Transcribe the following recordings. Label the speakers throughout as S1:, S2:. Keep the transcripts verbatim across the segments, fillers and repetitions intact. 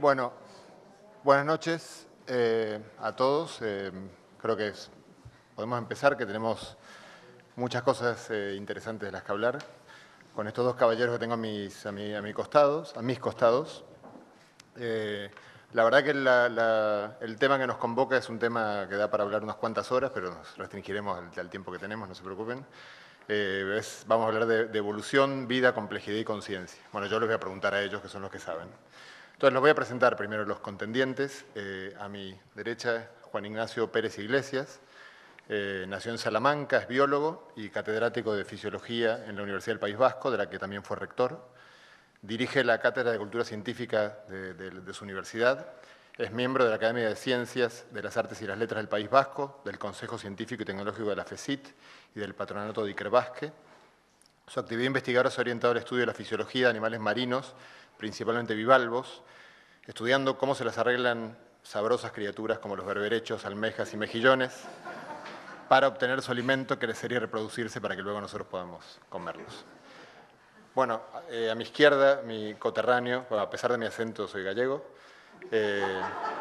S1: Bueno, buenas noches eh, a todos. Eh, creo que es, podemos empezar, que tenemos muchas cosas eh, interesantes de las que hablar. Con estos dos caballeros que tengo a mis, a mi, a mi costados, a mis costados. Eh, la verdad que la, la, el tema que nos convoca es un tema que da para hablar unas cuantas horas, pero nos restringiremos al, al tiempo que tenemos, no se preocupen. Eh, es, vamos a hablar de, de evolución, vida, complejidad y conciencia. Bueno, yo les voy a preguntar a ellos, que son los que saben. Entonces, los voy a presentar primero los contendientes. Eh, a mi derecha, Juan Ignacio Pérez Iglesias. Eh, nació en Salamanca, es biólogo y catedrático de Fisiología en la Universidad del País Vasco, de la que también fue rector. Dirige la Cátedra de Cultura Científica de, de, de su universidad. Es miembro de la Academia de Ciencias de las Artes y las Letras del País Vasco, del Consejo Científico y Tecnológico de la FECIT y del Patronato de Ikerbasque. Su actividad investigadora se ha orientado al estudio de la fisiología de animales marinos, principalmente bivalvos, estudiando cómo se les arreglan sabrosas criaturas como los berberechos, almejas y mejillones para obtener su alimento, crecer y reproducirse para que luego nosotros podamos comerlos. Bueno, eh, a mi izquierda, mi coterráneo, bueno, a pesar de mi acento soy gallego, eh,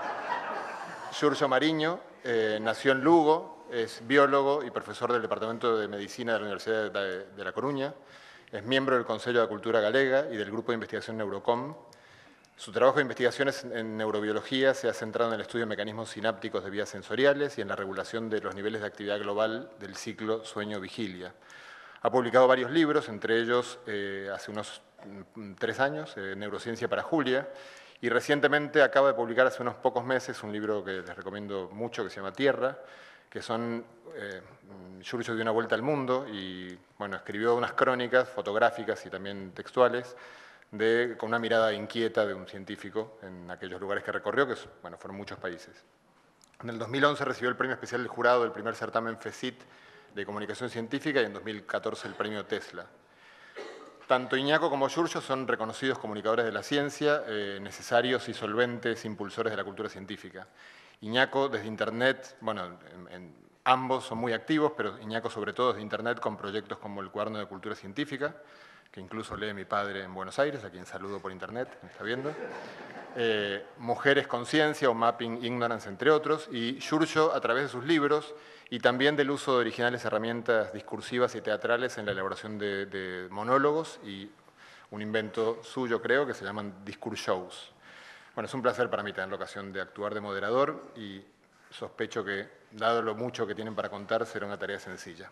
S1: Xurxo Mariño, eh, nació en Lugo, es biólogo y profesor del Departamento de Medicina de la Universidad de, de La Coruña, es miembro del Consello de Cultura Galega y del Grupo de Investigación Neurocom. Su trabajo de investigaciones en neurobiología se ha centrado en el estudio de mecanismos sinápticos de vías sensoriales y en la regulación de los niveles de actividad global del ciclo sueño-vigilia. Ha publicado varios libros, entre ellos eh, hace unos mm, tres años, eh, Neurociencia para Julia, y recientemente acaba de publicar hace unos pocos meses un libro que les recomiendo mucho, que se llama Tierra, que son, eh, Xurxo dio una vuelta al mundo y bueno, escribió unas crónicas fotográficas y también textuales de, con una mirada inquieta de un científico en aquellos lugares que recorrió, que bueno, fueron muchos países. En el dos mil once recibió el premio especial del jurado del primer certamen FECIT de Comunicación Científica y en dos mil catorce el premio Tesla. Tanto Iñaco como Xurxo son reconocidos comunicadores de la ciencia, eh, necesarios y solventes impulsores de la cultura científica. Iñaco desde Internet, bueno, en, en, ambos son muy activos, pero Iñaco sobre todo desde Internet con proyectos como el Cuaderno de Cultura Científica, que incluso lee mi padre en Buenos Aires, a quien saludo por Internet, me está viendo. Eh, Mujeres con Ciencia o Mapping Ignorance, entre otros, y Xurxo a través de sus libros y también del uso de originales herramientas discursivas y teatrales en la elaboración de, de monólogos y un invento suyo, creo, que se llaman Discourse Shows. Bueno, es un placer para mí tener la ocasión de actuar de moderador y sospecho que, dado lo mucho que tienen para contar, será una tarea sencilla.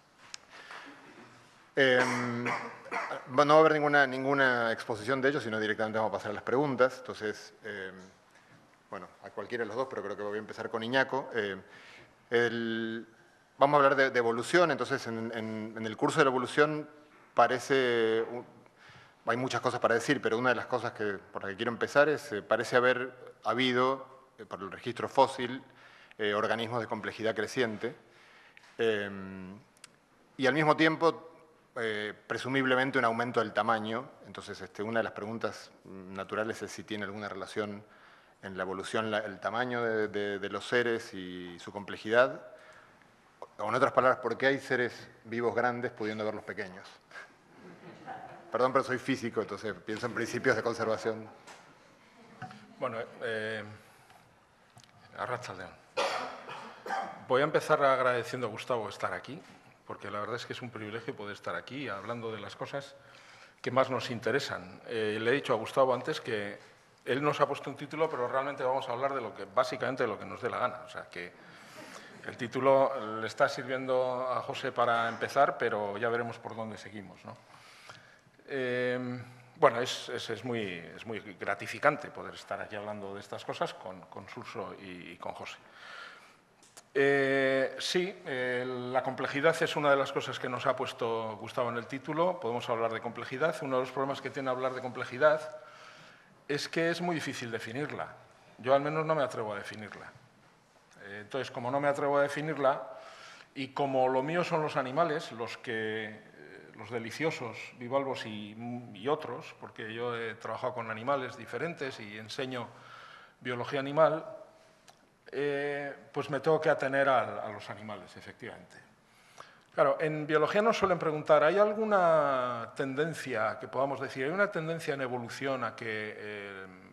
S1: Eh, no va a haber ninguna, ninguna exposición de ellos, sino directamente vamos a pasar a las preguntas. Entonces, eh, bueno, a cualquiera de los dos, pero creo que voy a empezar con Iñaco. Eh, el, vamos a hablar de, de evolución, entonces en, en, en el curso de la evolución parece, hay muchas cosas para decir, pero una de las cosas que, por las que quiero empezar es, eh, parece haber habido, eh, por el registro fósil, eh, organismos de complejidad creciente, eh, y al mismo tiempo, Eh, presumiblemente un aumento del tamaño. Entonces, este, una de las preguntas naturales es si tiene alguna relación en la evolución la, el tamaño de, de, de los seres y su complejidad. O en otras palabras, ¿por qué hay seres vivos grandes pudiendo verlos pequeños? Perdón, pero soy físico, entonces pienso en principios de conservación.
S2: Bueno, eh, arratsaldeon. Voy a empezar agradeciendo a Gustavo estar aquí, porque la verdad es que es un privilegio poder estar aquí hablando de las cosas que más nos interesan. Eh, le he dicho a Gustavo antes que él nos ha puesto un título, pero realmente vamos a hablar de lo que, básicamente de lo que nos dé la gana. O sea, que el título le está sirviendo a José para empezar, pero ya veremos por dónde seguimos, ¿no? Eh, bueno, es, es, es, muy, es muy gratificante poder estar aquí hablando de estas cosas con, con Xurxo y, y con José. Eh, sí, eh, la complejidad es una de las cosas que nos ha puesto Gustavo en el título. Podemos hablar de complejidad. Uno de los problemas que tiene hablar de complejidad es que es muy difícil definirla. Yo al menos no me atrevo a definirla. Eh, entonces, como no me atrevo a definirla y como lo mío son los animales, los, que, eh, los deliciosos, bivalvos y, y otros, porque yo he trabajado con animales diferentes y enseño biología animal, Eh, pues me tengo que atener a, a los animales, efectivamente. Claro, en biología nos suelen preguntar, ¿hay alguna tendencia que podamos decir, hay una tendencia en evolución a que eh,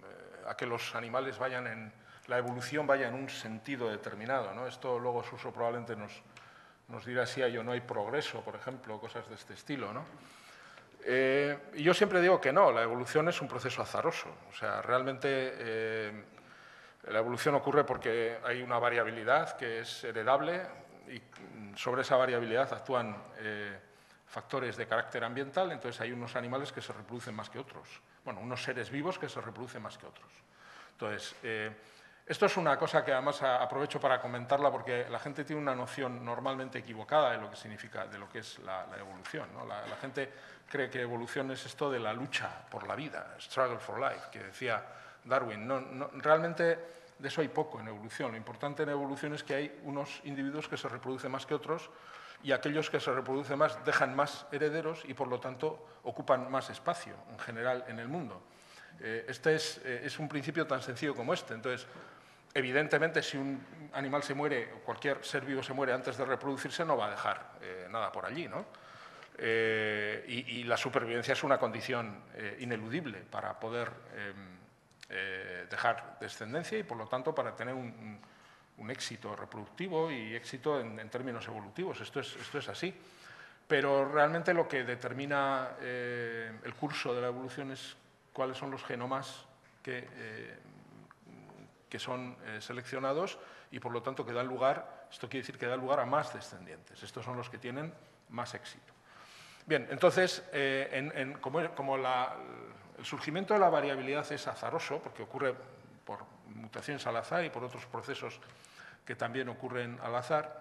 S2: a que los animales vayan en, la evolución vaya en un sentido determinado, ¿no? Esto luego Suso probablemente nos, nos dirá si hay o no hay progreso, por ejemplo, cosas de este estilo, ¿no? Eh, y yo siempre digo que no, la evolución es un proceso azaroso. O sea, realmente eh, la evolución ocurre porque hay una variabilidad que es heredable y sobre esa variabilidad actúan eh, factores de carácter ambiental, entonces hay unos animales que se reproducen más que otros. Bueno, unos seres vivos que se reproducen más que otros. Entonces, eh, esto es una cosa que además aprovecho para comentarla porque la gente tiene una noción normalmente equivocada de lo que significa, de lo que es la, la evolución, ¿no? La, la gente cree que evolución es esto de la lucha por la vida, struggle for life, que decía Darwin. No, no, realmente de eso hay poco en evolución. Lo importante en evolución es que hay unos individuos que se reproducen más que otros y aquellos que se reproducen más dejan más herederos y, por lo tanto, ocupan más espacio en general en el mundo. Eh, este es, eh, es un principio tan sencillo como este. Entonces, evidentemente, si un animal se muere, o cualquier ser vivo se muere antes de reproducirse, no va a dejar eh, nada por allí, ¿no? Eh, y, y la supervivencia es una condición eh, ineludible para poder eh, eh, dejar descendencia y, por lo tanto, para tener un, un, un éxito reproductivo y éxito en, en términos evolutivos. Esto es, esto es así. Pero realmente lo que determina eh, el curso de la evolución es cuáles son los genomas que, eh, que son eh, seleccionados y, por lo tanto, que dan lugar, esto quiere decir que da lugar a más descendientes. Estos son los que tienen más éxito. Bien, entonces, eh, en, en, como, como la, el surgimiento de la variabilidad es azaroso, porque ocurre por mutaciones al azar y por otros procesos que también ocurren al azar,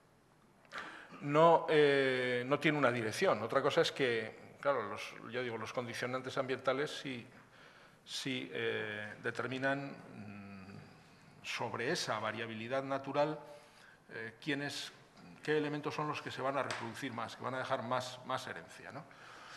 S2: no, eh, no tiene una dirección. Otra cosa es que, claro, los, yo digo, los condicionantes ambientales sí, sí eh, determinan mmm, sobre esa variabilidad natural eh, quiénes, qué elementos son los que se van a reproducir más, que van a dejar más, más herencia, ¿no?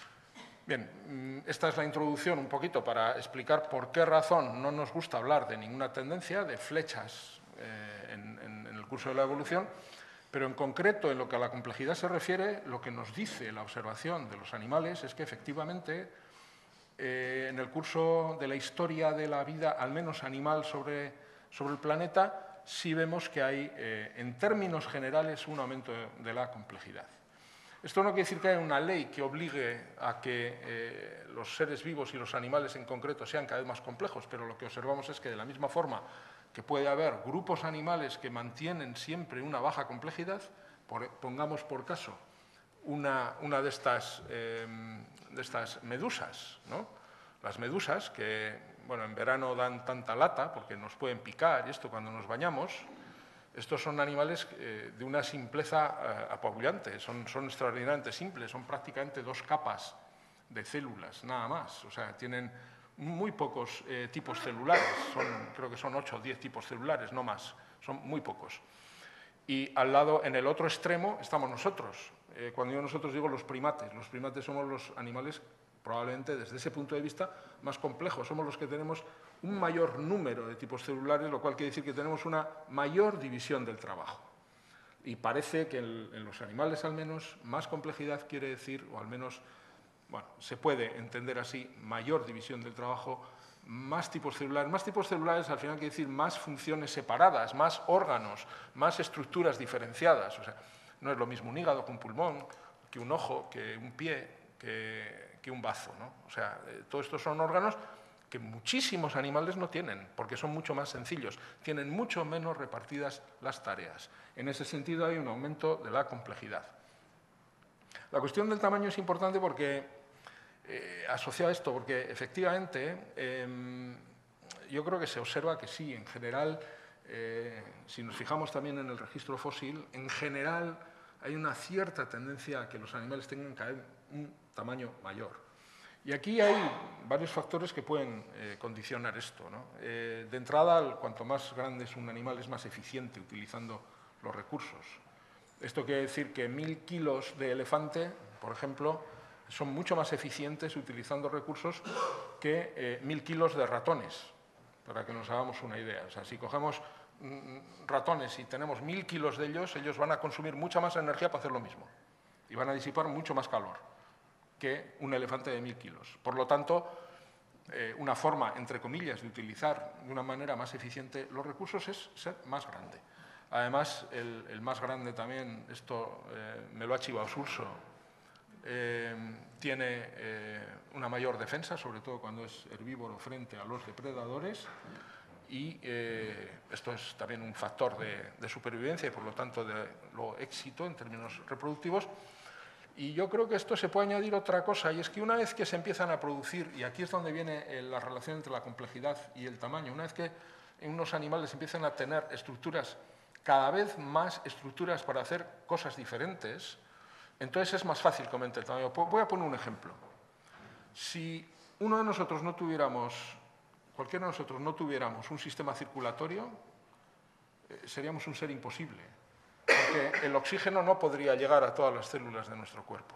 S2: Bien, esta es la introducción un poquito para explicar por qué razón no nos gusta hablar de ninguna tendencia, de flechas eh, en, en, en el curso de la evolución, pero en concreto, en lo que a la complejidad se refiere, lo que nos dice la observación de los animales es que efectivamente eh, en el curso de la historia de la vida, al menos animal sobre, sobre el planeta, sí vemos que hay, eh, en términos generales, un aumento de, de la complejidad. Esto no quiere decir que haya una ley que obligue a que eh, los seres vivos y los animales en concreto sean cada vez más complejos, pero lo que observamos es que de la misma forma que puede haber grupos animales que mantienen siempre una baja complejidad, por, pongamos por caso una, una de, estas, eh, de estas medusas, ¿no? Las medusas que, bueno, en verano dan tanta lata porque nos pueden picar y esto cuando nos bañamos. Estos son animales eh, de una simpleza eh, apabullante, son, son extraordinariamente simples, son prácticamente dos capas de células, nada más. O sea, tienen muy pocos eh, tipos celulares, son, creo que son ocho o diez tipos celulares, no más, son muy pocos. Y al lado, en el otro extremo, estamos nosotros. Eh, cuando yo nosotros digo los primates, los primates somos los animales probablemente desde ese punto de vista más complejos, somos los que tenemos un mayor número de tipos celulares, lo cual quiere decir que tenemos una mayor división del trabajo. Y parece que en, en los animales, al menos, más complejidad quiere decir, o al menos, bueno, se puede entender así, mayor división del trabajo, más tipos celulares. Más tipos celulares al final quiere decir más funciones separadas, más órganos, más estructuras diferenciadas. O sea, no es lo mismo un hígado que un pulmón, que un ojo, que un pie, que, que un bazo, ¿no? O sea, eh, todos estos son órganos que muchísimos animales no tienen, porque son mucho más sencillos, tienen mucho menos repartidas las tareas. En ese sentido hay un aumento de la complejidad. La cuestión del tamaño es importante porque, eh, asociado a esto, porque efectivamente eh, yo creo que se observa que sí, en general, eh, si nos fijamos también en el registro fósil, en general hay una cierta tendencia a que los animales tengan cada vez un tamaño mayor. Y aquí hay varios factores que pueden eh, condicionar esto, ¿no? Eh, de entrada, cuanto más grande es un animal, es más eficiente utilizando los recursos. Esto quiere decir que mil kilos de elefante, por ejemplo, son mucho más eficientes utilizando recursos que eh, mil kilos de ratones, para que nos hagamos una idea. O sea, si cogemos mm, ratones y tenemos mil kilos de ellos, ellos van a consumir mucha más energía para hacer lo mismo y van a disipar mucho más calor que un elefante de mil kilos. Por lo tanto, eh, una forma, entre comillas, de utilizar de una manera más eficiente los recursos es ser más grande. Además, el, el más grande también, esto eh, me lo ha chivado Surso, eh, tiene eh, una mayor defensa, sobre todo cuando es herbívoro frente a los depredadores, y eh, esto es también un factor de, de supervivencia y, por lo tanto, de lo éxito en términos reproductivos. Y yo creo que esto se puede añadir otra cosa, y es que una vez que se empiezan a producir, y aquí es donde viene la relación entre la complejidad y el tamaño, una vez que en unos animales empiezan a tener estructuras, cada vez más estructuras para hacer cosas diferentes, entonces es más fácil que aumente el tamaño. Voy a poner un ejemplo. Si uno de nosotros no tuviéramos, cualquiera de nosotros no tuviéramos un sistema circulatorio, eh, seríamos un ser imposible. Porque el oxígeno no podría llegar a todas las células de nuestro cuerpo.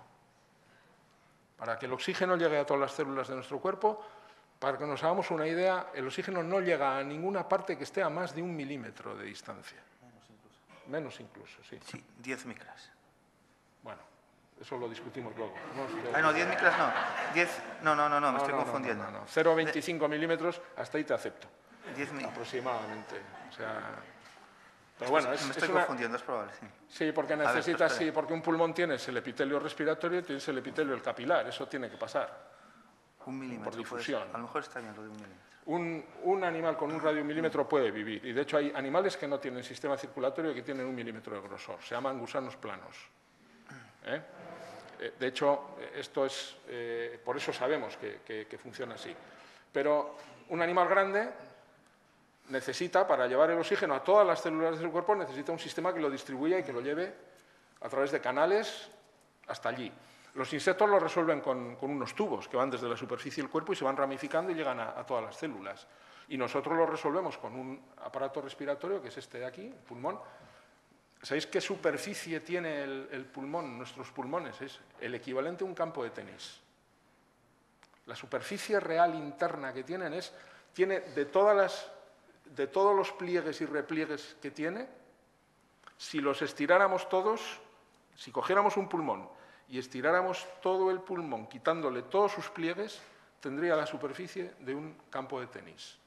S2: Para que el oxígeno llegue a todas las células de nuestro cuerpo, para que nos hagamos una idea, el oxígeno no llega a ninguna parte que esté a más de un milímetro de distancia.
S3: Menos incluso.
S2: Menos incluso, sí.
S3: Sí, diez micras.
S2: Bueno, eso lo discutimos luego. No,
S3: Ah, no, diez micras no. diez, no, no, no, no, me estoy
S2: no,
S3: confundiendo.
S2: No, no, no. cero coma veinticinco milímetros, hasta ahí te acepto.
S3: diez mi...
S2: Aproximadamente. O sea... Pero bueno, es,
S3: me estoy
S2: es una...
S3: confundiendo, es probable, sí.
S2: Sí, porque
S3: ver,
S2: necesitas,
S3: pues,
S2: sí, porque un pulmón tienes el epitelio respiratorio y tienes el epitelio el capilar, eso tiene que pasar.
S3: Un milímetro.
S2: Por difusión.
S3: Pues, a lo mejor está bien lo de un milímetro.
S2: Un, un animal con un radio de un milímetro puede vivir, y de hecho hay animales que no tienen sistema circulatorio y que tienen un milímetro de grosor, se llaman gusanos planos. ¿Eh? De hecho, esto es, eh, por eso sabemos que, que, que funciona así. Pero un animal grande necesita, para llevar el oxígeno a todas las células del cuerpo, necesita un sistema que lo distribuya y que lo lleve a través de canales hasta allí. Los insectos lo resuelven con, con unos tubos que van desde la superficie del cuerpo y se van ramificando y llegan a, a todas las células. Y nosotros lo resolvemos con un aparato respiratorio, que es este de aquí, el pulmón. ¿Sabéis qué superficie tiene el, el pulmón, nuestros pulmones? Es el equivalente a un campo de tenis. La superficie real interna que tienen es, tiene de todas las... de todos los pliegues y repliegues que tiene, si los estiráramos todos, si cogiéramos un pulmón y estiráramos todo el pulmón, quitándole todos sus pliegues, tendría la superficie de un campo de tenis.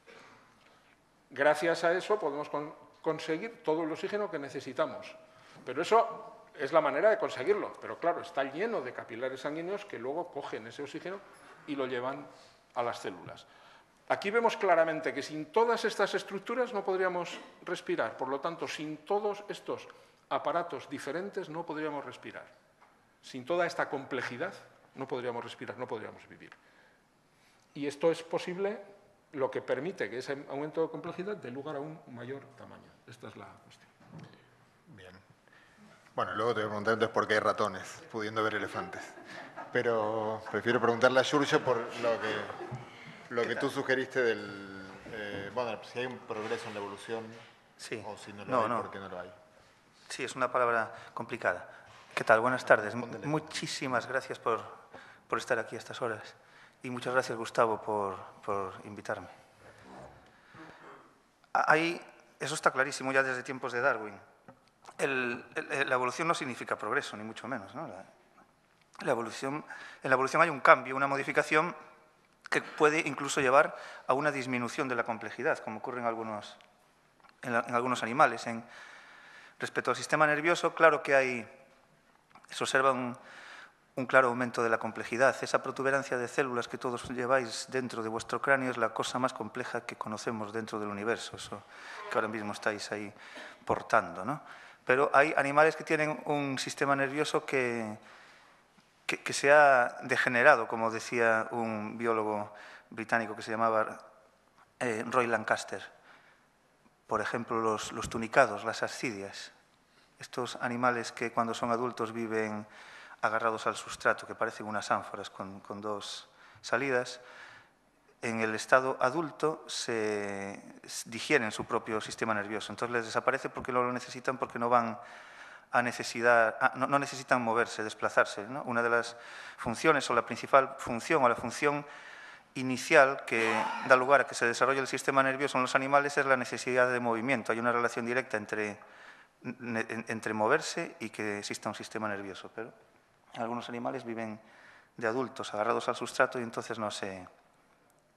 S2: Gracias a eso podemos con, conseguir todo el oxígeno que necesitamos. Pero eso es la manera de conseguirlo. Pero claro, está lleno de capilares sanguíneos que luego cogen ese oxígeno y lo llevan a las células. Aquí vemos claramente que sin todas estas estructuras no podríamos respirar. Por lo tanto, sin todos estos aparatos diferentes no podríamos respirar. Sin toda esta complejidad no podríamos respirar, no podríamos vivir. Y esto es posible, lo que permite que ese aumento de complejidad dé lugar a un mayor tamaño. Esta es la cuestión.
S1: Bien. Bueno, luego te voy a preguntar entonces por qué hay ratones, pudiendo ver elefantes. Pero prefiero preguntarle a Giorgio por lo que... Lo que tú sugeriste del... Eh, bueno, si hay un progreso en la evolución,
S3: Sí.
S1: o si no lo
S3: No,
S1: hay,
S3: no.
S1: ¿por qué no lo hay?
S3: Sí, es una palabra complicada. ¿Qué tal? Buenas tardes. Muchísimas gracias por, por estar aquí a estas horas. Y muchas gracias, Gustavo, por, por invitarme. Ahí, eso está clarísimo ya desde tiempos de Darwin. El, el, la evolución no significa progreso, ni mucho menos, ¿no? La, la evolución, en la evolución hay un cambio, una modificación que puede incluso llevar a una disminución de la complejidad, como ocurre en algunos, en, la, en algunos animales. En, respecto al sistema nervioso, claro que hay, se observa un, un claro aumento de la complejidad. Esa protuberancia de células que todos lleváis dentro de vuestro cráneo es la cosa más compleja que conocemos dentro del universo, eso que ahora mismo estáis ahí portando, ¿no? Pero hay animales que tienen un sistema nervioso que... Que, que se ha degenerado, como decía un biólogo británico que se llamaba eh, Roy Lancaster. Por ejemplo, los, los tunicados, las ascidias, estos animales que cuando son adultos viven agarrados al sustrato, que parecen unas ánforas con, con dos salidas, en el estado adulto se digieren su propio sistema nervioso. Entonces les desaparece porque no lo necesitan, porque no van... A necesidad, a, no, no necesitan moverse, desplazarse, ¿no? Una de las funciones o la principal función o la función inicial que da lugar a que se desarrolle el sistema nervioso en los animales es la necesidad de movimiento. Hay una relación directa entre, entre moverse y que exista un sistema nervioso, pero algunos animales viven de adultos agarrados al sustrato y entonces no se,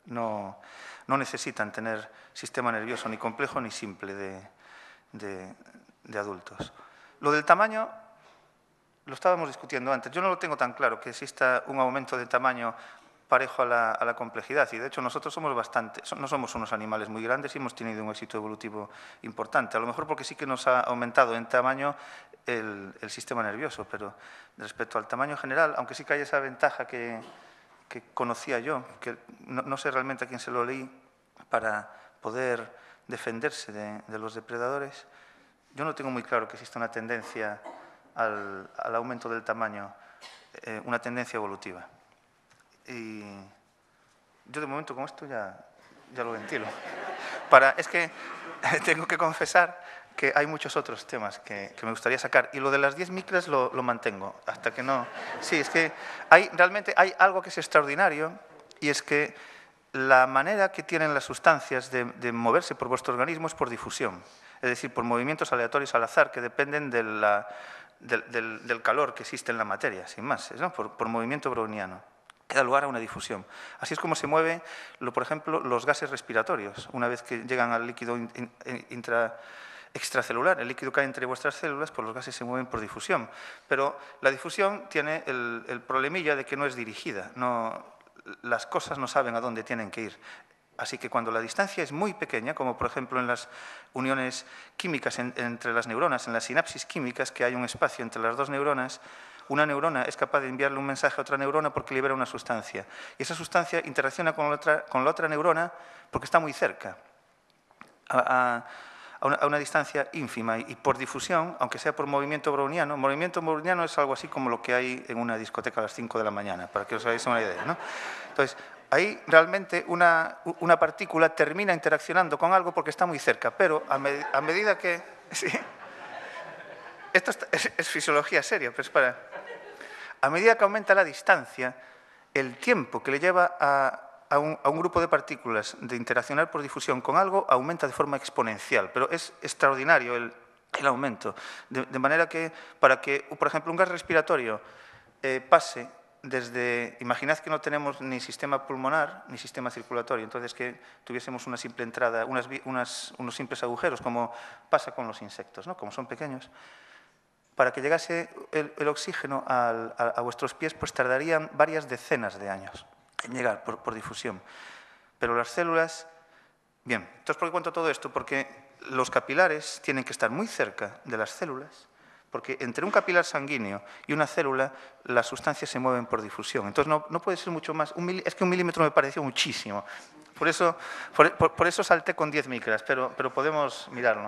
S3: No, no necesitan tener sistema nervioso ni complejo ni simple de, de, de adultos. Lo del tamaño lo estábamos discutiendo antes. Yo no lo tengo tan claro que exista un aumento de tamaño parejo a la, a la complejidad, y de hecho nosotros somos bastante, no somos unos animales muy grandes y hemos tenido un éxito evolutivo importante, a lo mejor porque sí que nos ha aumentado en tamaño el, el sistema nervioso, pero respecto al tamaño general, aunque sí que hay esa ventaja que, que conocía yo, que no, no sé realmente a quién se lo leí, para poder defenderse de, de los depredadores, yo no tengo muy claro que exista una tendencia al, al aumento del tamaño, eh, una tendencia evolutiva. Y yo de momento con esto ya, ya lo ventilo. Para, es que tengo que confesar que hay muchos otros temas que, que me gustaría sacar, y lo de las diez micras lo, lo mantengo hasta que no... Sí, es que hay, realmente hay algo que es extraordinario, y es que la manera que tienen las sustancias de, de moverse por vuestro organismo es por difusión, es decir, por movimientos aleatorios al azar que dependen de la, del, del, del calor que existe en la materia, sin más, ¿no? por, por movimiento browniano. Que da lugar a una difusión. Así es como se mueven, por ejemplo, los gases respiratorios. Una vez que llegan al líquido intra, extracelular, el líquido cae entre vuestras células, pues los gases se mueven por difusión. Pero la difusión tiene el, el problemilla de que no es dirigida. No, las cosas no saben a dónde tienen que ir. Así que cuando la distancia es muy pequeña, como por ejemplo en las uniones químicas en, entre las neuronas, en las sinapsis químicas, que hay un espacio entre las dos neuronas, una neurona es capaz de enviarle un mensaje a otra neurona porque libera una sustancia. Y esa sustancia interacciona con la otra, con la otra neurona porque está muy cerca, a, a, a, una, a una distancia ínfima. Y por difusión, aunque sea por movimiento browniano, movimiento browniano es algo así como lo que hay en una discoteca a las cinco de la mañana, para que os hagáis una idea, ¿no? Entonces, ahí realmente una, una partícula termina interaccionando con algo porque está muy cerca, pero a, med a medida que... ¿sí? Esto es, es fisiología seria, pero es para... A medida que aumenta la distancia, el tiempo que le lleva a, a, un, a un grupo de partículas de interaccionar por difusión con algo aumenta de forma exponencial, pero es extraordinario el, el aumento. De, de manera que, para que, por ejemplo, un gas respiratorio eh, pase desde... Imaginad que no tenemos ni sistema pulmonar ni sistema circulatorio, entonces que tuviésemos una simple entrada, unas, unas, unos simples agujeros, como pasa con los insectos, ¿no? Como son pequeños. Para que llegase el, el oxígeno al, a, a vuestros pies, pues tardarían varias decenas de años en llegar por, por difusión. Pero las células... Bien, entonces, ¿por qué cuento todo esto? Porque los capilares tienen que estar muy cerca de las células, porque entre un capilar sanguíneo y una célula, las sustancias se mueven por difusión. Entonces, no, no puede ser mucho más... Un mil, es que un milímetro me pareció muchísimo. Por eso, por, por, por eso salté con diez micras, pero, pero podemos mirarlo.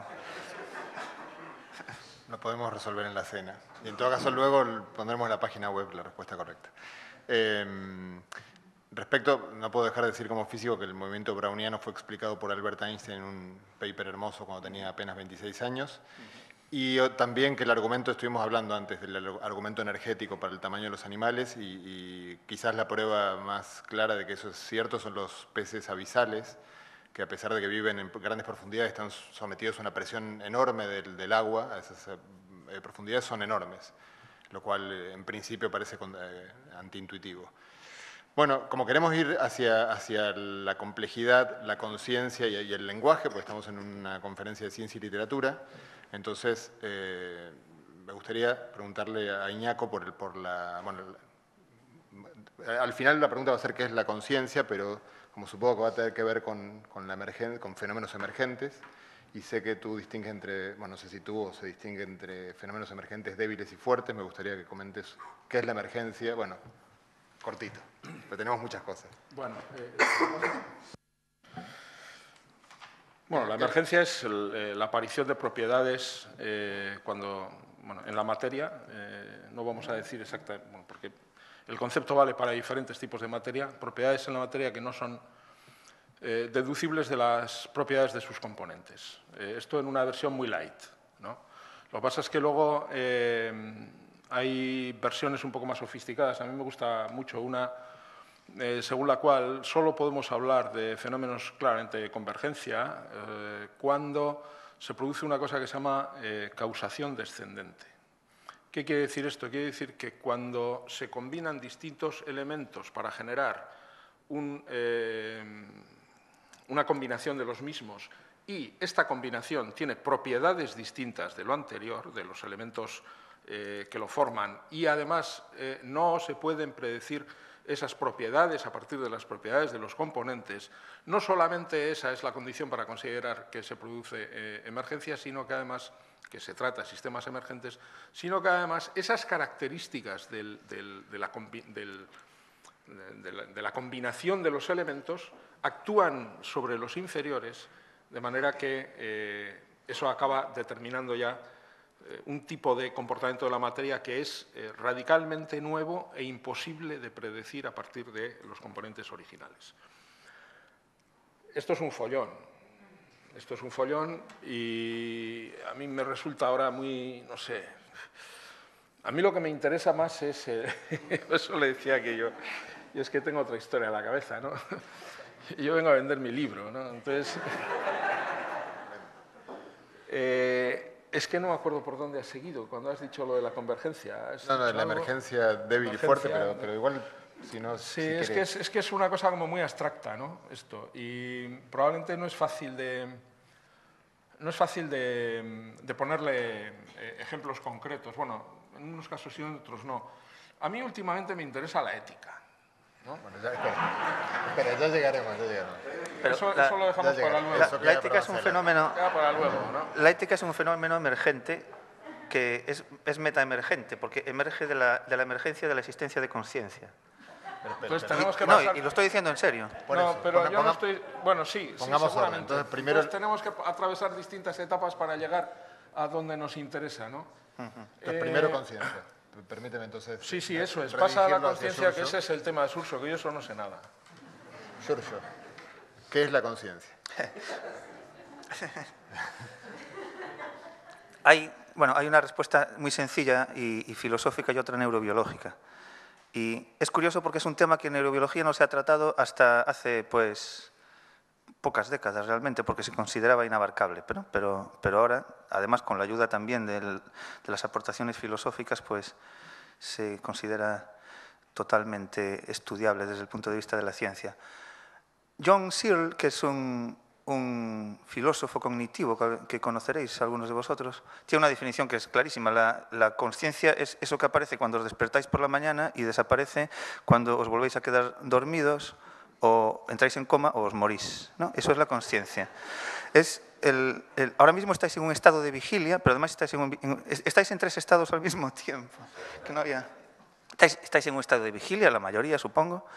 S1: Lo podemos resolver en la cena. Y en todo caso, luego pondremos en la página web la respuesta correcta. Eh, respecto, no puedo dejar de decir como físico que el movimiento browniano fue explicado por Albert Einstein en un paper hermoso cuando tenía apenas veintiséis años. Y también que el argumento, estuvimos hablando antes del argumento energético para el tamaño de los animales, y, y quizás la prueba más clara de que eso es cierto son los peces abisales, que a pesar de que viven en grandes profundidades, están sometidos a una presión enorme del, del agua, a esas eh, profundidades son enormes, lo cual eh, en principio parece eh, antiintuitivo. Bueno, como queremos ir hacia, hacia la complejidad, la conciencia y, y el lenguaje, porque estamos en una conferencia de ciencia y literatura, entonces eh, me gustaría preguntarle a Iñaco por, el, por la... Bueno, al final la pregunta va a ser qué es la conciencia, pero como supongo que va a tener que ver con, con, la emergen, con fenómenos emergentes, y sé que tú distingues entre, bueno, no sé si tú o se distingue entre fenómenos emergentes débiles y fuertes, me gustaría que comentes qué es la emergencia, bueno, cortito, pero tenemos muchas cosas.
S2: Bueno, eh, bueno la emergencia es el, eh, la aparición de propiedades eh, cuando, bueno, en la materia, eh, no vamos a decir exactamente, bueno, porque el concepto vale para diferentes tipos de materia, propiedades en la materia que no son eh, deducibles de las propiedades de sus componentes. Eh, esto en una versión muy light, ¿no? Lo que pasa es que luego eh, hay versiones un poco más sofisticadas. A mí me gusta mucho una eh, según la cual solo podemos hablar de fenómenos claramente de convergencia eh, cuando se produce una cosa que se llama eh, causación descendente. ¿Qué quiere decir esto? Quiere decir que cuando se combinan distintos elementos para generar un, eh, una combinación de los mismos y esta combinación tiene propiedades distintas de lo anterior, de los elementos eh, que lo forman, y además eh, no se pueden predecir esas propiedades a partir de las propiedades de los componentes, no solamente esa es la condición para considerar que se produce eh, emergencia, sino que además, que se trata de sistemas emergentes, sino que además esas características del, del, de, la, del, de, la, de la combinación de los elementos actúan sobre los inferiores, de manera que eh, eso acaba determinando ya eh, un tipo de comportamiento de la materia que es eh, radicalmente nuevo e imposible de predecir a partir de los componentes originales. Esto es un follón. Esto es un follón y a mí me resulta ahora muy, no sé, a mí lo que me interesa más es, eh, eso le decía que yo, y es que tengo otra historia en la cabeza, ¿no? Yo vengo a vender mi libro, ¿no? Entonces, eh, es que no me acuerdo por dónde has seguido, cuando has dicho lo de la convergencia.
S1: No, no, de la emergencia débil y fuerte, pero, pero igual, si no...
S2: Sí,
S1: si
S2: es, que es, es que es una cosa como muy abstracta, ¿no? Esto, y probablemente no es fácil de... No es fácil de, de ponerle eh, ejemplos concretos. Bueno, en unos casos sí, en otros no. A mí últimamente me interesa la ética, ¿no?
S1: Bueno, ya, espera, espera, ya llegaremos, ya llegaremos.
S2: Pero eso, la, eso lo dejamos para luego.
S3: La, la ética es un fenómeno...
S2: Para luego, ¿no?
S3: La ética es un fenómeno emergente que es, es metaemergente, porque emerge de la, de la emergencia de la existencia de conciencia.
S2: Entonces tenemos que
S3: y,
S2: pasar...
S3: no, y, y lo estoy diciendo en serio.
S2: Por no, eso, pero ponga, yo no estoy... Bueno, sí,
S1: pongamos
S2: sí seguramente.
S1: Entonces, primero...
S2: Entonces tenemos que atravesar distintas etapas para llegar a donde nos interesa, ¿no?
S1: Uh-huh. Entonces, eh... primero conciencia. Permíteme entonces...
S2: Sí, sí, eso es. Pasa a la conciencia, que ese es el tema de Xurxo, que yo eso no sé nada.
S1: Xurxo, ¿qué es la conciencia?
S3: hay, bueno, hay una respuesta muy sencilla y, y filosófica y otra neurobiológica. Y es curioso porque es un tema que en neurobiología no se ha tratado hasta hace, pues, pocas décadas realmente, porque se consideraba inabarcable. Pero, pero, pero ahora, además con la ayuda también del, de las aportaciones filosóficas, pues se considera totalmente estudiable desde el punto de vista de la ciencia. John Searle, que es un, un filósofo cognitivo que conoceréis algunos de vosotros, tiene una definición que es clarísima. La, la consciencia es eso que aparece cuando os despertáis por la mañana y desaparece cuando os volvéis a quedar dormidos o entráis en coma o os morís, ¿no? Eso es la consciencia. Es el, el, ahora mismo estáis en un estado de vigilia, pero además estáis en, un, en, estáis en tres estados al mismo tiempo. Que no había, estáis, estáis en un estado de vigilia, la mayoría supongo.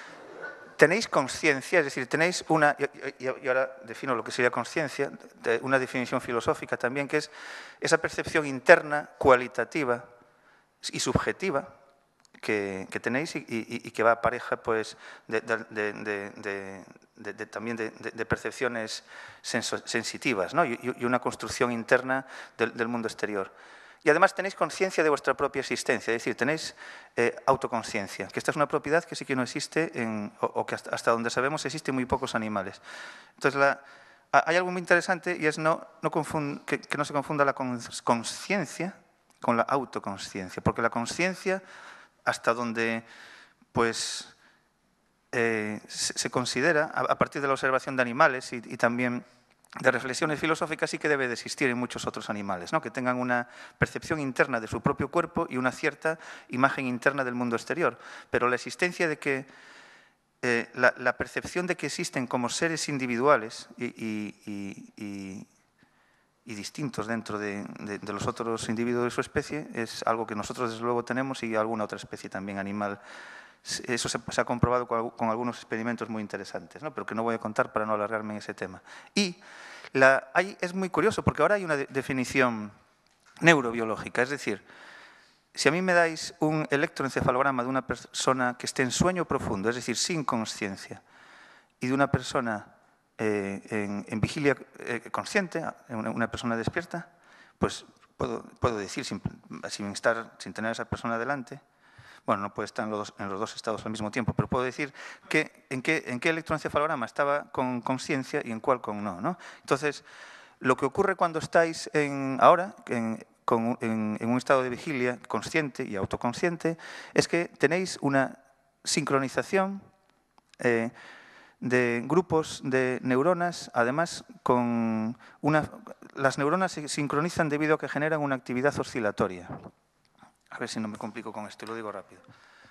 S3: Tenéis conciencia, es decir, tenéis una, y, y ahora defino lo que sería conciencia, una definición filosófica también, que es esa percepción interna, cualitativa y subjetiva que, que tenéis y, y, y que va pareja pues, de, de, de, de, de, de, también de, de, de percepciones senso, sensitivas, ¿no? y, y una construcción interna del, del mundo exterior. Y además tenéis conciencia de vuestra propia existencia, es decir, tenéis eh, autoconciencia, que esta es una propiedad que sí que no existe, en, o, o que hasta, hasta donde sabemos existe en muy pocos animales. Entonces, la, hay algo muy interesante y es no, no confund, que, que no se confunda la conciencia con la autoconciencia, porque la conciencia, hasta donde pues, eh, se, se considera, a, a partir de la observación de animales y, y también de reflexiones filosóficas, sí que debe de existir en muchos otros animales, ¿no? Que tengan una percepción interna de su propio cuerpo y una cierta imagen interna del mundo exterior. Pero la existencia de que, eh, la, la percepción de que existen como seres individuales y, y, y, y, y distintos dentro de, de, de los otros individuos de su especie es algo que nosotros desde luego tenemos y alguna otra especie también animal. Eso se, se ha comprobado con, con algunos experimentos muy interesantes, ¿no? Pero que no voy a contar para no alargarme en ese tema. Y la, hay, es muy curioso porque ahora hay una de, definición neurobiológica, es decir, si a mí me dais un electroencefalograma de una persona que esté en sueño profundo, es decir, sin conciencia, y de una persona eh, en, en vigilia eh, consciente, una, una persona despierta, pues puedo, puedo decir, sin, sin, estar, sin tener a esa persona delante, bueno, no puede estar en los, dos, en los dos estados al mismo tiempo, pero puedo decir que, en, qué, en qué electroencefalograma estaba con conciencia y en cuál con no, ¿no? Entonces, lo que ocurre cuando estáis en, ahora en, con, en, en un estado de vigilia consciente y autoconsciente es que tenéis una sincronización eh, de grupos de neuronas, además, con una, las neuronas se sincronizan debido a que generan una actividad oscilatoria. A ver si no me complico con esto, lo digo rápido.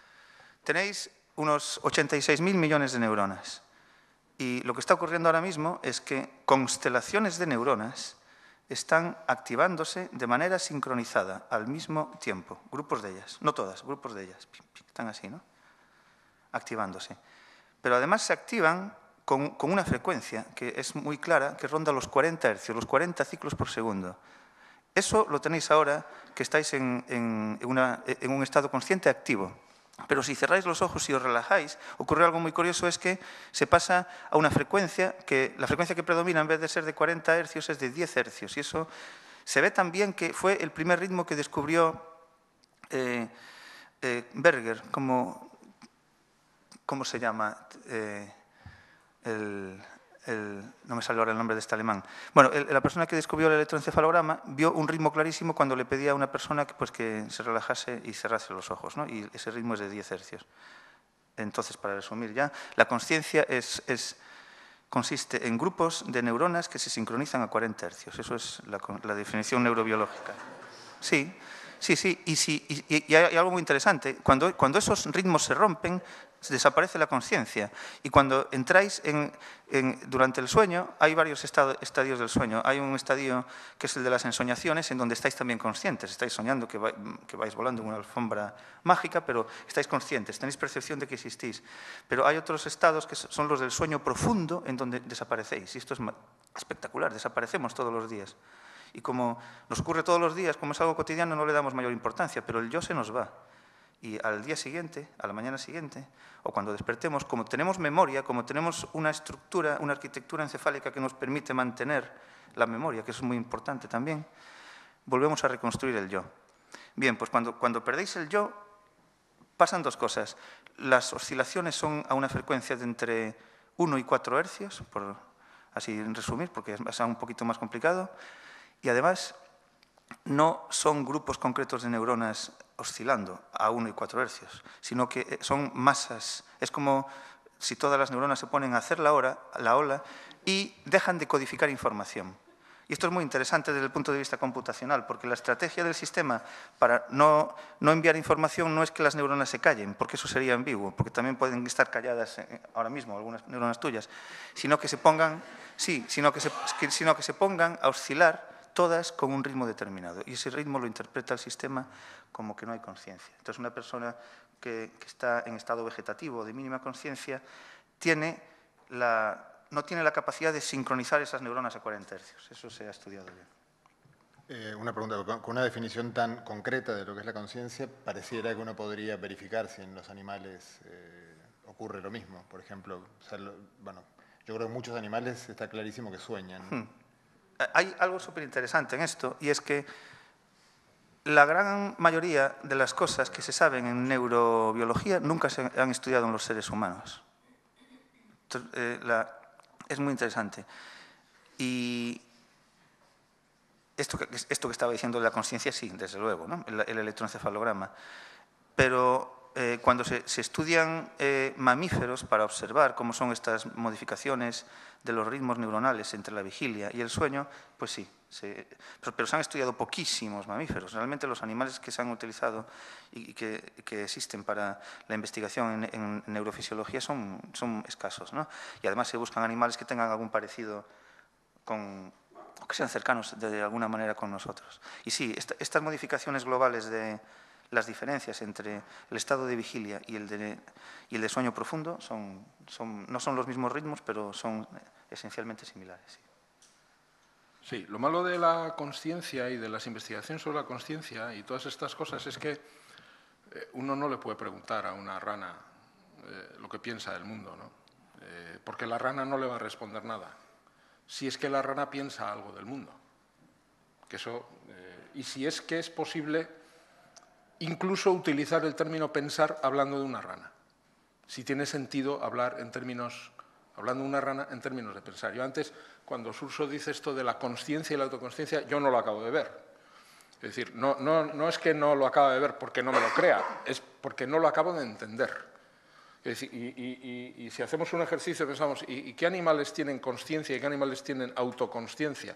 S3: Tenéis unos ochenta y seis mil millones de neuronas. Y lo que está ocurriendo ahora mismo es que constelaciones de neuronas están activándose de manera sincronizada al mismo tiempo. Grupos de ellas, no todas, grupos de ellas. Están así, ¿no? Activándose. Pero además se activan con, con una frecuencia que es muy clara, que ronda los cuarenta hercios, los cuarenta ciclos por segundo. Eso lo tenéis ahora que estáis en, en, una, en un estado consciente activo. Pero si cerráis los ojos y os relajáis, ocurre algo muy curioso, es que se pasa a una frecuencia, que la frecuencia que predomina en vez de ser de cuarenta hercios es de diez hercios. Y eso se ve también que fue el primer ritmo que descubrió eh, eh, Berger, como, ¿cómo se llama? Eh, el... El, no me sale ahora el nombre de este alemán. Bueno, el, la persona que descubrió el electroencefalograma vio un ritmo clarísimo cuando le pedía a una persona que, pues, que se relajase y cerrase los ojos, ¿no? Y ese ritmo es de diez hercios. Entonces, para resumir ya, la consciencia es, es, consiste en grupos de neuronas que se sincronizan a cuarenta hercios. Eso es la, la definición neurobiológica. Sí, sí, sí. Y, sí, y, y hay algo muy interesante. Cuando, cuando esos ritmos se rompen, desaparece la conciencia. Y cuando entráis en, en, durante el sueño, hay varios estado, estadios del sueño. Hay un estadio que es el de las ensoñaciones, en donde estáis también conscientes. Estáis soñando que, va, que vais volando en una alfombra mágica, pero estáis conscientes, tenéis percepción de que existís. Pero hay otros estados que son los del sueño profundo, en donde desaparecéis. Y esto es espectacular, desaparecemos todos los días. Y como nos ocurre todos los días, como es algo cotidiano, no le damos mayor importancia, pero el yo se nos va. Y al día siguiente, a la mañana siguiente, o cuando despertemos, como tenemos memoria, como tenemos una estructura, una arquitectura encefálica que nos permite mantener la memoria, que es muy importante también, volvemos a reconstruir el yo. Bien, pues cuando, cuando perdéis el yo, pasan dos cosas. Las oscilaciones son a una frecuencia de entre uno y cuatro hercios, por así resumir, porque es un poquito más complicado, y además no son grupos concretos de neuronas oscilando a uno y cuatro hercios, sino que son masas. Es como si todas las neuronas se ponen a hacer la, hora, la ola y dejan de codificar información. Y esto es muy interesante desde el punto de vista computacional, porque la estrategia del sistema para no, no enviar información no es que las neuronas se callen, porque eso sería ambiguo, porque también pueden estar calladas ahora mismo algunas neuronas tuyas, sino que se pongan, sí, sino que se, sino que se pongan a oscilar todas con un ritmo determinado. Y ese ritmo lo interpreta el sistema como que no hay conciencia. Entonces, una persona que, que está en estado vegetativo de mínima conciencia tiene la, no tiene la capacidad de sincronizar esas neuronas a cuarenta hercios. Eso se ha estudiado bien.
S1: Eh, una pregunta, con una definición tan concreta de lo que es la conciencia, pareciera que uno podría verificar si en los animales eh, ocurre lo mismo. Por ejemplo, o sea, lo, bueno, yo creo que en muchos animales está clarísimo que sueñan.
S3: Hmm. Hay algo súper interesante en esto, y es que la gran mayoría de las cosas que se saben en neurobiología nunca se han estudiado en los seres humanos. Entonces, eh, la, es muy interesante. Y esto que, esto que estaba diciendo de la conciencia, sí, desde luego, ¿no? el, el electroencefalograma. Pero eh, cuando se, se estudian eh, mamíferos para observar cómo son estas modificaciones de los ritmos neuronales entre la vigilia y el sueño, pues sí, se, pero, pero se han estudiado poquísimos mamíferos. Realmente los animales que se han utilizado y que, que existen para la investigación en, en neurofisiología son, son escasos, ¿no? Y además se buscan animales que tengan algún parecido con, o que sean cercanos de, de alguna manera con nosotros. Y sí, esta, estas modificaciones globales de las diferencias entre el estado de vigilia y el de, y el de sueño profundo son, son, no son los mismos ritmos, pero son esencialmente similares. Sí.
S2: Sí, lo malo de la consciencia y de las investigaciones sobre la consciencia y todas estas cosas es que uno no le puede preguntar a una rana eh, lo que piensa del mundo, ¿no? Eh, porque la rana no le va a responder nada. Si es que la rana piensa algo del mundo. Que eso, eh, y si es que es posible incluso utilizar el término pensar hablando de una rana. Si tiene sentido hablar en términos, hablando de una rana en términos de pensar. Yo antes, cuando Surso dice esto de la consciencia y la autoconsciencia, yo no lo acabo de ver. Es decir, no, no, no es que no lo acabe de ver porque no me lo crea, es porque no lo acabo de entender. Es decir, y, y, y, y si hacemos un ejercicio pensamos, ¿y, y qué animales tienen consciencia y qué animales tienen autoconsciencia?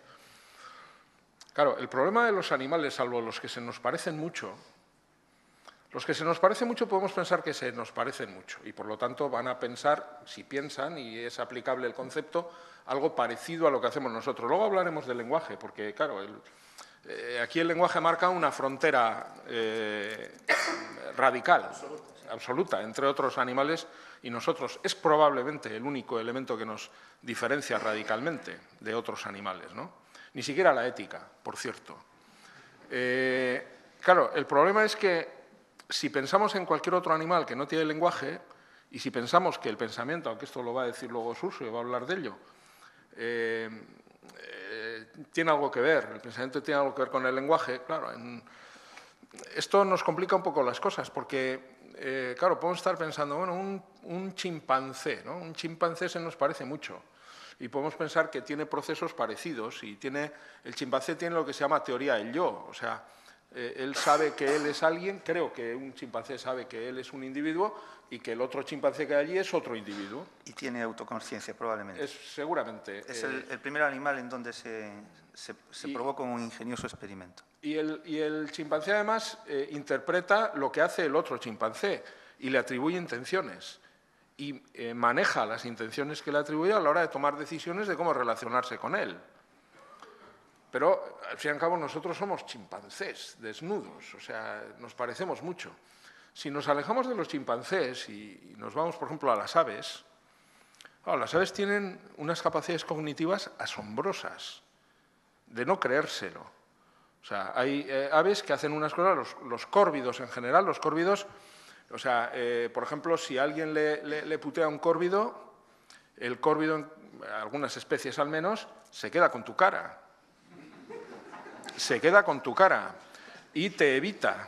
S2: Claro, el problema de los animales, salvo los que se nos parecen mucho, los que se nos parecen mucho podemos pensar que se nos parecen mucho y por lo tanto van a pensar, si piensan y es aplicable el concepto, algo parecido a lo que hacemos nosotros. Luego hablaremos del lenguaje, porque claro, el, eh, aquí el lenguaje marca una frontera eh, radical, absoluta, entre otros animales y nosotros. Es probablemente el único elemento que nos diferencia radicalmente de otros animales, ¿no? Ni siquiera la ética, por cierto. Eh, claro, el problema es que si pensamos en cualquier otro animal que no tiene lenguaje, y si pensamos que el pensamiento, aunque esto lo va a decir luego Suso y va a hablar de ello, eh, eh, tiene algo que ver, el pensamiento tiene algo que ver con el lenguaje, claro, en, esto nos complica un poco las cosas, porque, eh, claro, podemos estar pensando, bueno, un, un chimpancé, ¿no? Un chimpancé se nos parece mucho, y podemos pensar que tiene procesos parecidos, y tiene, el chimpancé tiene lo que se llama teoría del yo, o sea, eh, él sabe que él es alguien, creo que un chimpancé sabe que él es un individuo, y que el otro chimpancé que hay allí es otro individuo.
S3: Y tiene autoconsciencia, probablemente.
S2: Es, seguramente.
S3: Es
S2: eh,
S3: el, el primer animal en donde se, se, se
S2: y,
S3: provoca un ingenioso experimento.
S2: Y el, y el chimpancé, además, eh, interpreta lo que hace el otro chimpancé y le atribuye intenciones. Y eh, maneja las intenciones que le atribuye a la hora de tomar decisiones de cómo relacionarse con él. Pero, al fin y al cabo, nosotros somos chimpancés desnudos, o sea, nos parecemos mucho. Si nos alejamos de los chimpancés y, y nos vamos, por ejemplo, a las aves, claro, las aves tienen unas capacidades cognitivas asombrosas, de no creérselo. O sea, hay eh, aves que hacen unas cosas, los, los córvidos en general, los córvidos, o sea, eh, por ejemplo, si alguien le, le, le putea a un córvido, el córvido, en algunas especies al menos, se queda con tu cara. Se queda con tu cara y te evita.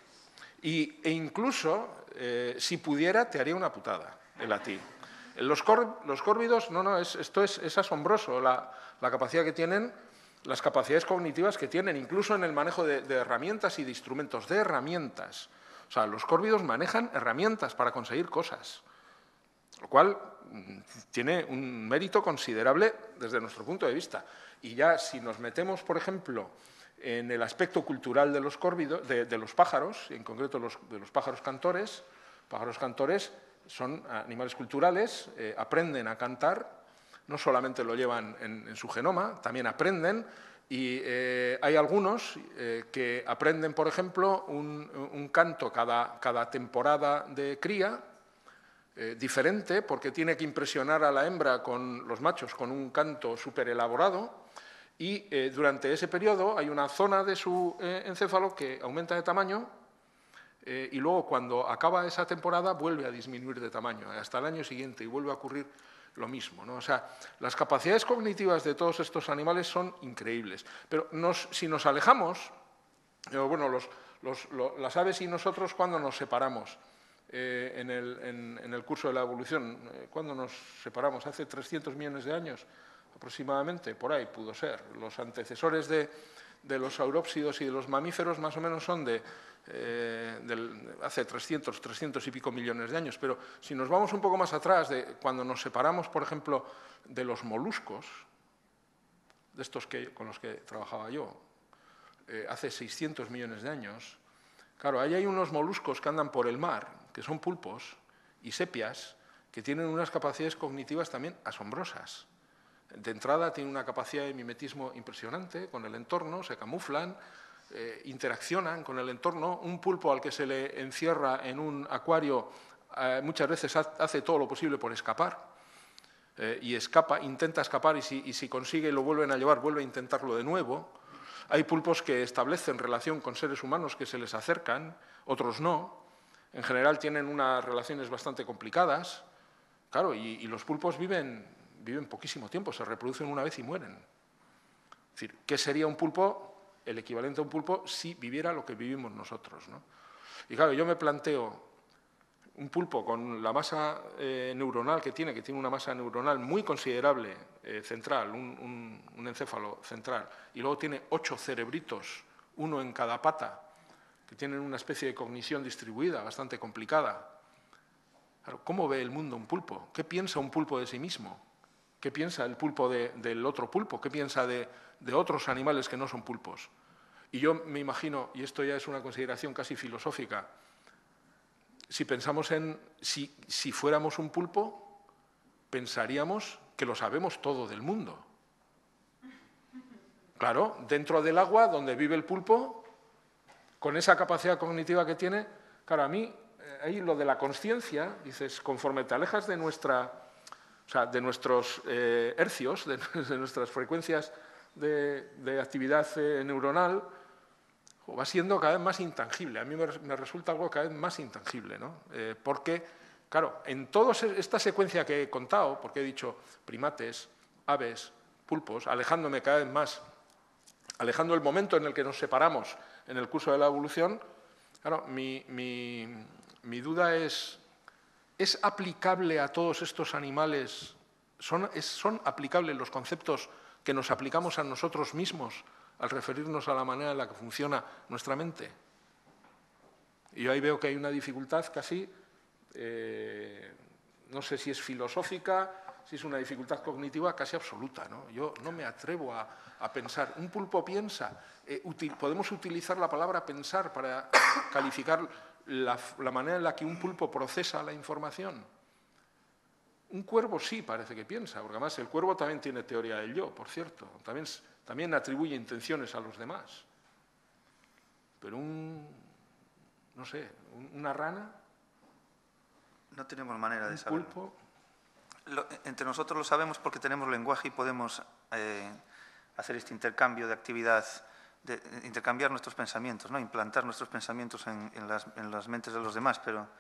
S2: Y, e incluso, eh, si pudiera, te haría una putada, él a ti. Los, cor, los córvidos, no, no, es, esto es, es asombroso, la, la capacidad que tienen, las capacidades cognitivas que tienen, incluso en el manejo de, de herramientas y de instrumentos, de herramientas. O sea, los córvidos manejan herramientas para conseguir cosas, lo cual tiene un mérito considerable desde nuestro punto de vista. Y ya si nos metemos, por ejemplo, en el aspecto cultural de los córvidos, de, de los pájaros, en concreto los, de los pájaros cantores, pájaros cantores son animales culturales, eh, aprenden a cantar, no solamente lo llevan en, en su genoma, también aprenden, y eh, hay algunos eh, que aprenden, por ejemplo, un, un canto cada, cada temporada de cría, eh, diferente, porque tiene que impresionar a la hembra con los machos con un canto súper elaborado, y eh, durante ese periodo hay una zona de su eh, encéfalo que aumenta de tamaño eh, y luego cuando acaba esa temporada vuelve a disminuir de tamaño hasta el año siguiente y vuelve a ocurrir lo mismo, ¿no? O sea, las capacidades cognitivas de todos estos animales son increíbles. Pero nos, si nos alejamos, eh, bueno, los, los, los, las aves y nosotros, ¿cuándo nos separamos eh, en, el, en, en el curso de la evolución? Eh, ¿Cuándo nos separamos? ¿Hace trescientos millones de años? Aproximadamente, por ahí pudo ser. Los antecesores de, de los saurópsidos y de los mamíferos más o menos son de, eh, del, hace trescientos, trescientos y pico millones de años. Pero si nos vamos un poco más atrás, de cuando nos separamos, por ejemplo, de los moluscos, de estos que, con los que trabajaba yo, eh, hace seiscientos millones de años, claro, ahí hay unos moluscos que andan por el mar, que son pulpos y sepias, que tienen unas capacidades cognitivas también asombrosas. De entrada tienen una capacidad de mimetismo impresionante con el entorno, se camuflan, eh, interaccionan con el entorno. Un pulpo al que se le encierra en un acuario eh, muchas veces hace todo lo posible por escapar eh, y escapa, intenta escapar y si, y si consigue lo vuelven a llevar, vuelve a intentarlo de nuevo. Hay pulpos que establecen relación con seres humanos que se les acercan, otros no. En general tienen unas relaciones bastante complicadas. Claro, y, y los pulpos viven... viven poquísimo tiempo, se reproducen una vez y mueren. Es decir, ¿qué sería un pulpo, el equivalente a un pulpo, si viviera lo que vivimos nosotros, ¿no? Y claro, yo me planteo un pulpo con la masa eh, neuronal que tiene, que tiene una masa neuronal muy considerable, eh, central, un, un, un encéfalo central, y luego tiene ocho cerebritos, uno en cada pata, que tienen una especie de cognición distribuida bastante complicada. Claro, ¿cómo ve el mundo un pulpo? ¿Qué piensa un pulpo de sí mismo? ¿Qué piensa el pulpo de, del otro pulpo? ¿Qué piensa de, de otros animales que no son pulpos? Y yo me imagino, y esto ya es una consideración casi filosófica, si pensamos en, si, si fuéramos un pulpo, pensaríamos que lo sabemos todo del mundo. Claro, dentro del agua donde vive el pulpo, con esa capacidad cognitiva que tiene, claro, a mí, ahí lo de la consciencia, dices, conforme te alejas de, nuestra, o sea, de nuestros eh, hercios, de, de nuestras frecuencias de, de actividad eh, neuronal, va siendo cada vez más intangible. A mí me, me resulta algo cada vez más intangible, ¿no? Eh, porque, claro, en toda esta secuencia que he contado, porque he dicho primates, aves, pulpos, alejándome cada vez más, alejando el momento en el que nos separamos en el curso de la evolución, claro, mi, mi, mi duda es, ¿es aplicable a todos estos animales? ¿Son, es, ¿Son aplicables los conceptos que nos aplicamos a nosotros mismos al referirnos a la manera en la que funciona nuestra mente? Y yo ahí veo que hay una dificultad casi, eh, no sé si es filosófica, si es una dificultad cognitiva casi absoluta, ¿no? Yo no me atrevo a, a pensar. Un pulpo piensa. Eh, util, podemos utilizar la palabra pensar para calificar la, la manera en la que un pulpo procesa la información. Un cuervo sí parece que piensa, porque además el cuervo también tiene teoría del yo, por cierto. También, también atribuye intenciones a los demás. Pero un, no sé, una rana,
S3: no tenemos manera de
S2: un
S3: saberlo.
S2: pulpo.
S3: Lo, entre nosotros lo sabemos porque tenemos lenguaje y podemos eh, hacer este intercambio de actividad, de, de intercambiar nuestros pensamientos, ¿no? Implantar nuestros pensamientos en, en, las, en las mentes de los demás, pero...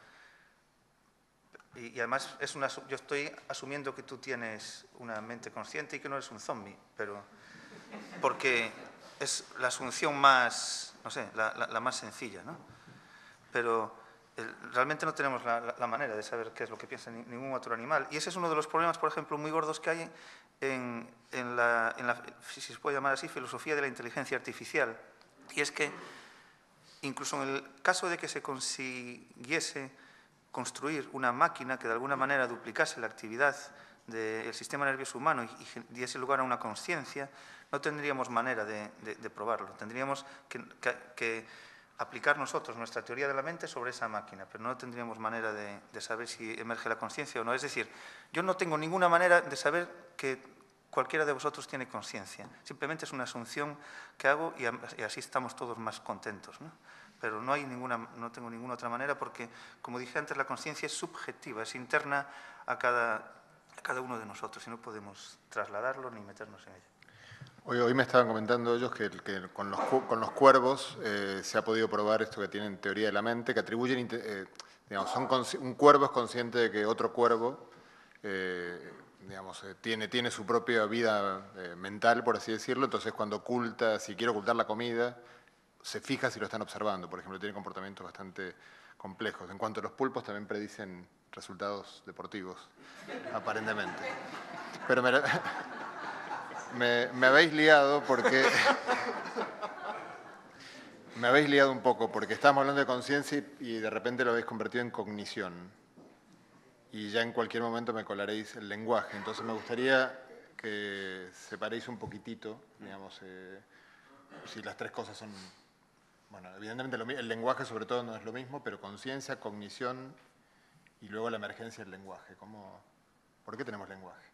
S3: Y, y además, es una, yo estoy asumiendo que tú tienes una mente consciente y que no eres un zombie, pero... Porque es la asunción más, no sé, la, la, la más sencilla, ¿no? Pero... realmente no tenemos la, la, la manera de saber qué es lo que piensa ni, ningún otro animal. Y ese es uno de los problemas, por ejemplo, muy gordos que hay en, en, la, en la, si se puede llamar así, filosofía de la inteligencia artificial. Y es que, incluso en el caso de que se consiguiese construir una máquina que de alguna manera duplicase la actividad del sistema nervioso humano y, y diese lugar a una conciencia, no tendríamos manera de, de, de probarlo. Tendríamos que... que, que aplicar nosotros nuestra teoría de la mente sobre esa máquina, pero no tendríamos manera de, de saber si emerge la conciencia o no. Es decir, yo no tengo ninguna manera de saber que cualquiera de vosotros tiene conciencia. Simplemente es una asunción que hago y, y así estamos todos más contentos, ¿no? Pero no, hay ninguna, no tengo ninguna otra manera porque, como dije antes, la conciencia es subjetiva, es interna a cada, a cada uno de nosotros y no podemos trasladarlo ni meternos en ella.
S1: Hoy, hoy me estaban comentando ellos que, que con, los, con los cuervos eh, se ha podido probar esto que tienen teoría de la mente, que atribuyen, eh, digamos, son un cuervo es consciente de que otro cuervo eh, digamos, eh, tiene, tiene su propia vida eh, mental, por así decirlo, entonces cuando oculta, si quiere ocultar la comida, se fija si lo están observando, por ejemplo, tiene comportamientos bastante complejos. En cuanto a los pulpos, también predicen resultados deportivos, aparentemente. Pero me... Me, me habéis liado porque... me habéis liado un poco porque estábamos hablando de conciencia y, y de repente lo habéis convertido en cognición. Y ya en cualquier momento me colaréis el lenguaje. Entonces me gustaría que separéis un poquitito, digamos, eh, si las tres cosas son... Bueno, evidentemente lo, el lenguaje sobre todo no es lo mismo, pero conciencia, cognición y luego la emergencia del lenguaje. ¿Cómo, ¿Por qué tenemos lenguaje?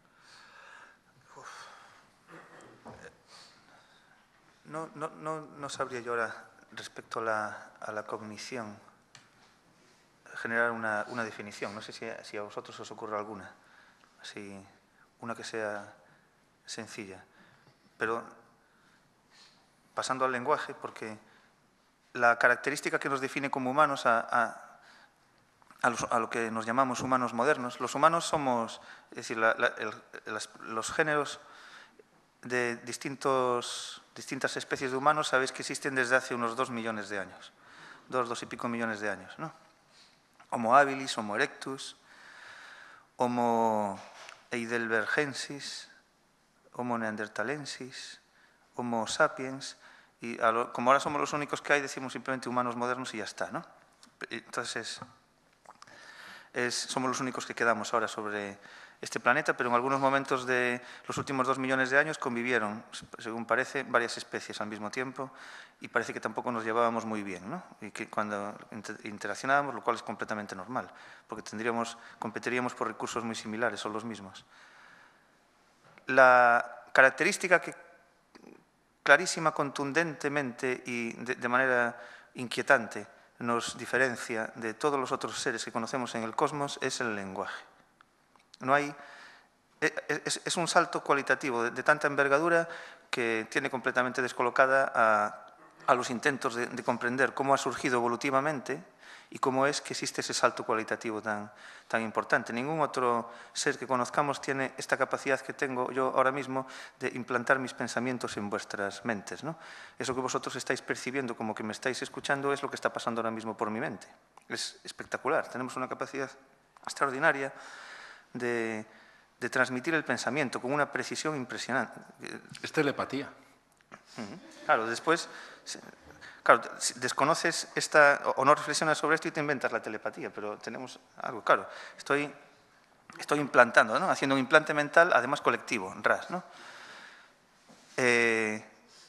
S3: No, no, no, no sabría yo ahora, respecto a la, a la cognición, generar una, una definición. No sé si, si a vosotros os ocurre alguna, así, una que sea sencilla. Pero pasando al lenguaje, porque la característica que nos define como humanos a, a, a, los, a lo que nos llamamos humanos modernos, los humanos somos, es decir, la, la, el, las, los géneros de distintos, distintas especies de humanos, sabéis que existen desde hace unos dos millones de años, dos, dos y pico millones de años, ¿no? Homo habilis, Homo erectus, Homo heidelbergensis, Homo neanderthalensis, Homo sapiens, y a lo, como ahora somos los únicos que hay, decimos simplemente humanos modernos y ya está, ¿no? Entonces, es, somos los únicos que quedamos ahora sobre este planeta, pero en algunos momentos de los últimos dos millones de años convivieron, según parece, varias especies al mismo tiempo y parece que tampoco nos llevábamos muy bien, ¿no? Y que cuando inter interaccionábamos, lo cual es completamente normal, porque tendríamos, competiríamos por recursos muy similares, son los mismos. La característica que clarísima, contundentemente y de, de manera inquietante nos diferencia de todos los otros seres que conocemos en el cosmos es el lenguaje. No hay, es, es un salto cualitativo de, de tanta envergadura que tiene completamente descolocada a, a los intentos de, de comprender cómo ha surgido evolutivamente y cómo es que existe ese salto cualitativo tan, tan importante. Ningún otro ser que conozcamos tiene esta capacidad que tengo yo ahora mismo de implantar mis pensamientos en vuestras mentes, ¿no? Eso que vosotros estáis percibiendo como que me estáis escuchando es lo que está pasando ahora mismo por mi mente. Es espectacular. Tenemos una capacidad extraordinaria de, de transmitir el pensamiento con una precisión impresionante.
S2: Es telepatía.
S3: Claro, después... Claro, desconoces esta, o no reflexionas sobre esto y te inventas la telepatía, pero tenemos algo, claro. Estoy, estoy implantando, ¿no? Haciendo un implante mental, además colectivo, R A S, ¿no? Eh,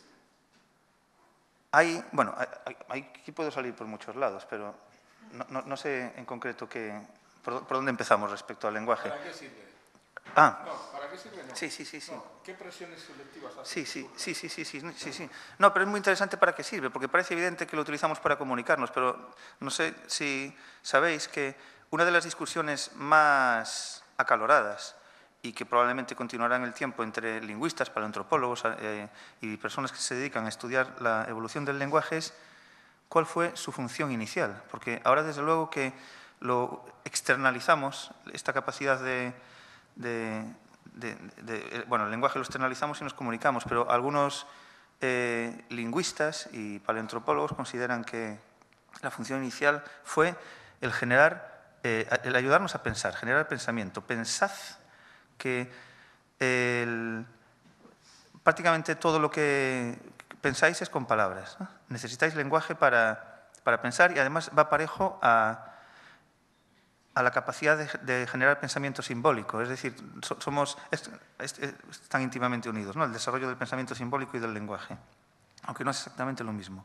S3: hay, bueno, hay, hay, aquí puedo salir por muchos lados, pero no, no, no sé en concreto qué, por, por dónde empezamos respecto al lenguaje.
S2: ¿Para qué sirve?
S3: Ah.
S2: No, ¿para qué sirve? No.
S3: Sí, sí, sí, sí.
S2: No. ¿Qué presiones selectivas hace?
S3: Sí, sí, sí, sí, sí, sí, sí, sí. No, pero es muy interesante para qué sirve, porque parece evidente que lo utilizamos para comunicarnos, pero no sé si sabéis que una de las discusiones más acaloradas y que probablemente continuará en el tiempo entre lingüistas, paleoantropólogos eh, y personas que se dedican a estudiar la evolución del lenguaje es cuál fue su función inicial, porque ahora desde luego que lo externalizamos, esta capacidad de... de De, de, de, bueno, el lenguaje lo externalizamos y nos comunicamos, pero algunos eh, lingüistas y paleoantropólogos consideran que la función inicial fue el generar, eh, el ayudarnos a pensar, generar pensamiento. Pensad que el, prácticamente todo lo que pensáis es con palabras, ¿no? Necesitáis lenguaje para, para pensar y además va parejo a a la capacidad de, de generar pensamiento simbólico. Es decir, somos, es, es, están íntimamente unidos, ¿no? El desarrollo del pensamiento simbólico y del lenguaje, aunque no es exactamente lo mismo.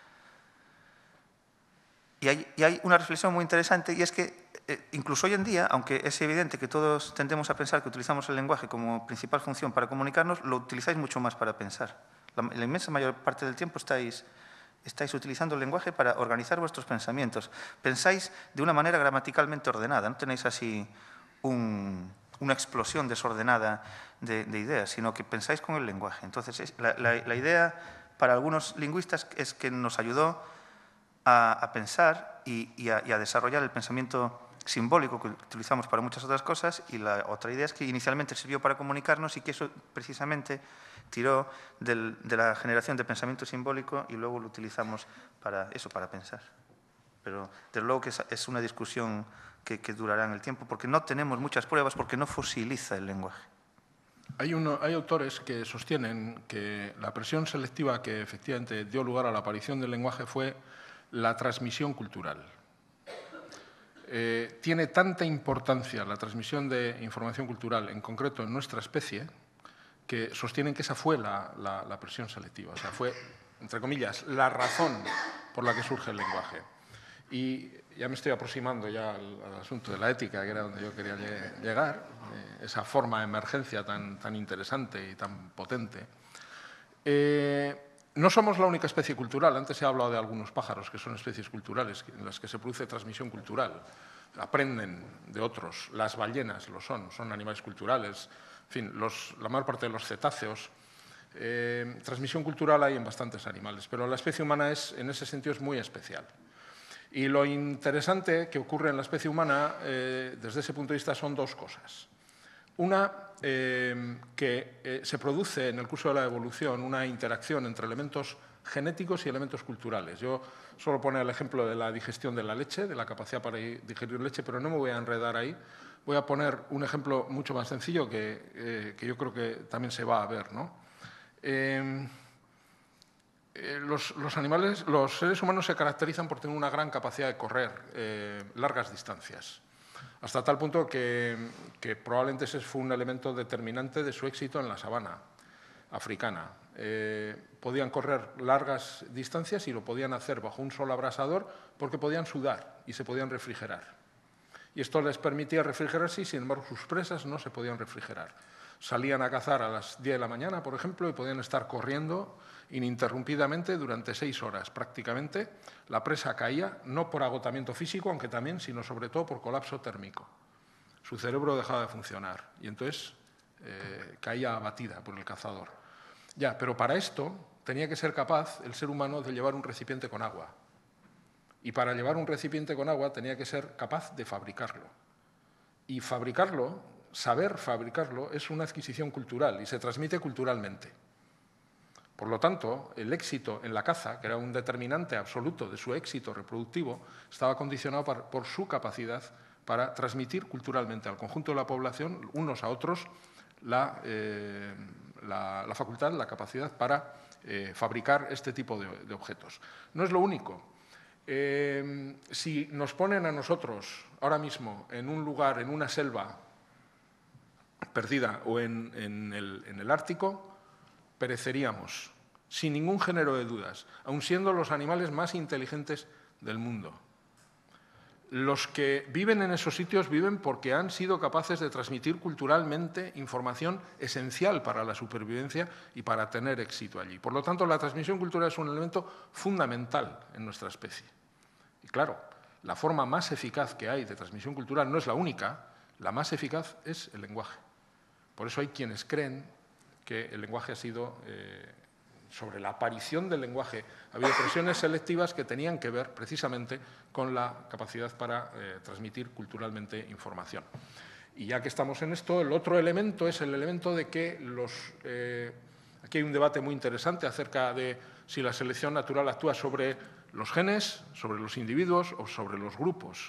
S3: Y hay, y hay una reflexión muy interesante, y es que eh, incluso hoy en día, aunque es evidente que todos tendemos a pensar que utilizamos el lenguaje como principal función para comunicarnos, lo utilizáis mucho más para pensar. La, la inmensa mayor parte del tiempo estáis... Estáis utilizando el lenguaje para organizar vuestros pensamientos. Pensáis de una manera gramaticalmente ordenada, no tenéis así un, una explosión desordenada de, de ideas, sino que pensáis con el lenguaje. Entonces, es, la, la, la idea para algunos lingüistas es que nos ayudó a, a pensar y, y, a, y a desarrollar el pensamiento simbólico que utilizamos para muchas otras cosas, y la otra idea es que inicialmente sirvió para comunicarnos y que eso precisamente tiró del, de la generación de pensamiento simbólico y luego lo utilizamos para eso, para pensar. Pero desde luego que es, es una discusión que, que durará en el tiempo, porque no tenemos muchas pruebas, porque no fosiliza el lenguaje.
S2: Hay, uno, hay autores que sostienen que la presión selectiva que efectivamente dio lugar a la aparición del lenguaje fue la transmisión cultural. Eh, tiene tanta importancia la transmisión de información cultural, en concreto en nuestra especie, que sostienen que esa fue la, la, la presión selectiva, o sea, fue, entre comillas, la razón por la que surge el lenguaje. Y ya me estoy aproximando ya al, al asunto de la ética, que era donde yo quería llegar, eh, esa forma de emergencia tan, tan interesante y tan potente. Eh, no somos la única especie cultural. Antes se ha hablado de algunos pájaros que son especies culturales, en las que se produce transmisión cultural. Aprenden de otros. Las ballenas lo son, son animales culturales. En fin, los, la mayor parte de los cetáceos. Eh, transmisión cultural hay en bastantes animales, pero la especie humana es, en ese sentido es muy especial. Y lo interesante que ocurre en la especie humana, eh, desde ese punto de vista, son dos cosas. Una, eh, que eh, se produce en el curso de la evolución una interacción entre elementos genéticos y elementos culturales. Yo solo pongo el ejemplo de la digestión de la leche, de la capacidad para digerir leche, pero no me voy a enredar ahí. Voy a poner un ejemplo mucho más sencillo que, eh, que yo creo que también se va a ver, ¿no? Eh, eh, los, los animales, los seres humanos se caracterizan por tener una gran capacidad de correr eh, largas distancias. hasta tal punto que, que probablemente ese fue un elemento determinante de su éxito en la sabana africana. Eh, podían correr largas distancias y lo podían hacer bajo un sol abrasador porque podían sudar y se podían refrigerar. Y esto les permitía refrigerarse y, sin embargo, sus presas no se podían refrigerar. Salían a cazar a las diez de la mañana, por ejemplo, y podían estar corriendo ininterrumpidamente durante seis horas prácticamente. La presa caía, no por agotamiento físico, aunque también, sino sobre todo por colapso térmico. Su cerebro dejaba de funcionar y entonces eh, caía abatida por el cazador. Ya, pero para esto tenía que ser capaz el ser humano de llevar un recipiente con agua. Y para llevar un recipiente con agua tenía que ser capaz de fabricarlo. Y fabricarlo, saber fabricarlo, es una adquisición cultural y se transmite culturalmente. Por lo tanto, el éxito en la caza, que era un determinante absoluto de su éxito reproductivo, estaba condicionado por, por su capacidad para transmitir culturalmente al conjunto de la población, unos a otros, la, eh, la, la facultad, la capacidad para eh, fabricar este tipo de, de objetos. No es lo único. Eh, si nos ponen a nosotros ahora mismo en un lugar, en una selva perdida o en, en, el, en el Ártico, pereceríamos, sin ningún género de dudas, aun siendo los animales más inteligentes del mundo. Los que viven en esos sitios viven porque han sido capaces de transmitir culturalmente información esencial para la supervivencia y para tener éxito allí. Por lo tanto, la transmisión cultural es un elemento fundamental en nuestra especie. Y claro, la forma más eficaz que hay de transmisión cultural no es la única, la más eficaz es el lenguaje. Por eso hay quienes creen que el lenguaje ha sido, eh, sobre la aparición del lenguaje, ha habido presiones selectivas que tenían que ver precisamente con la capacidad para eh, transmitir culturalmente información. Y ya que estamos en esto, el otro elemento es el elemento de que los... Eh, aquí hay un debate muy interesante acerca de si la selección natural actúa sobre los genes, sobre los individuos o sobre los grupos.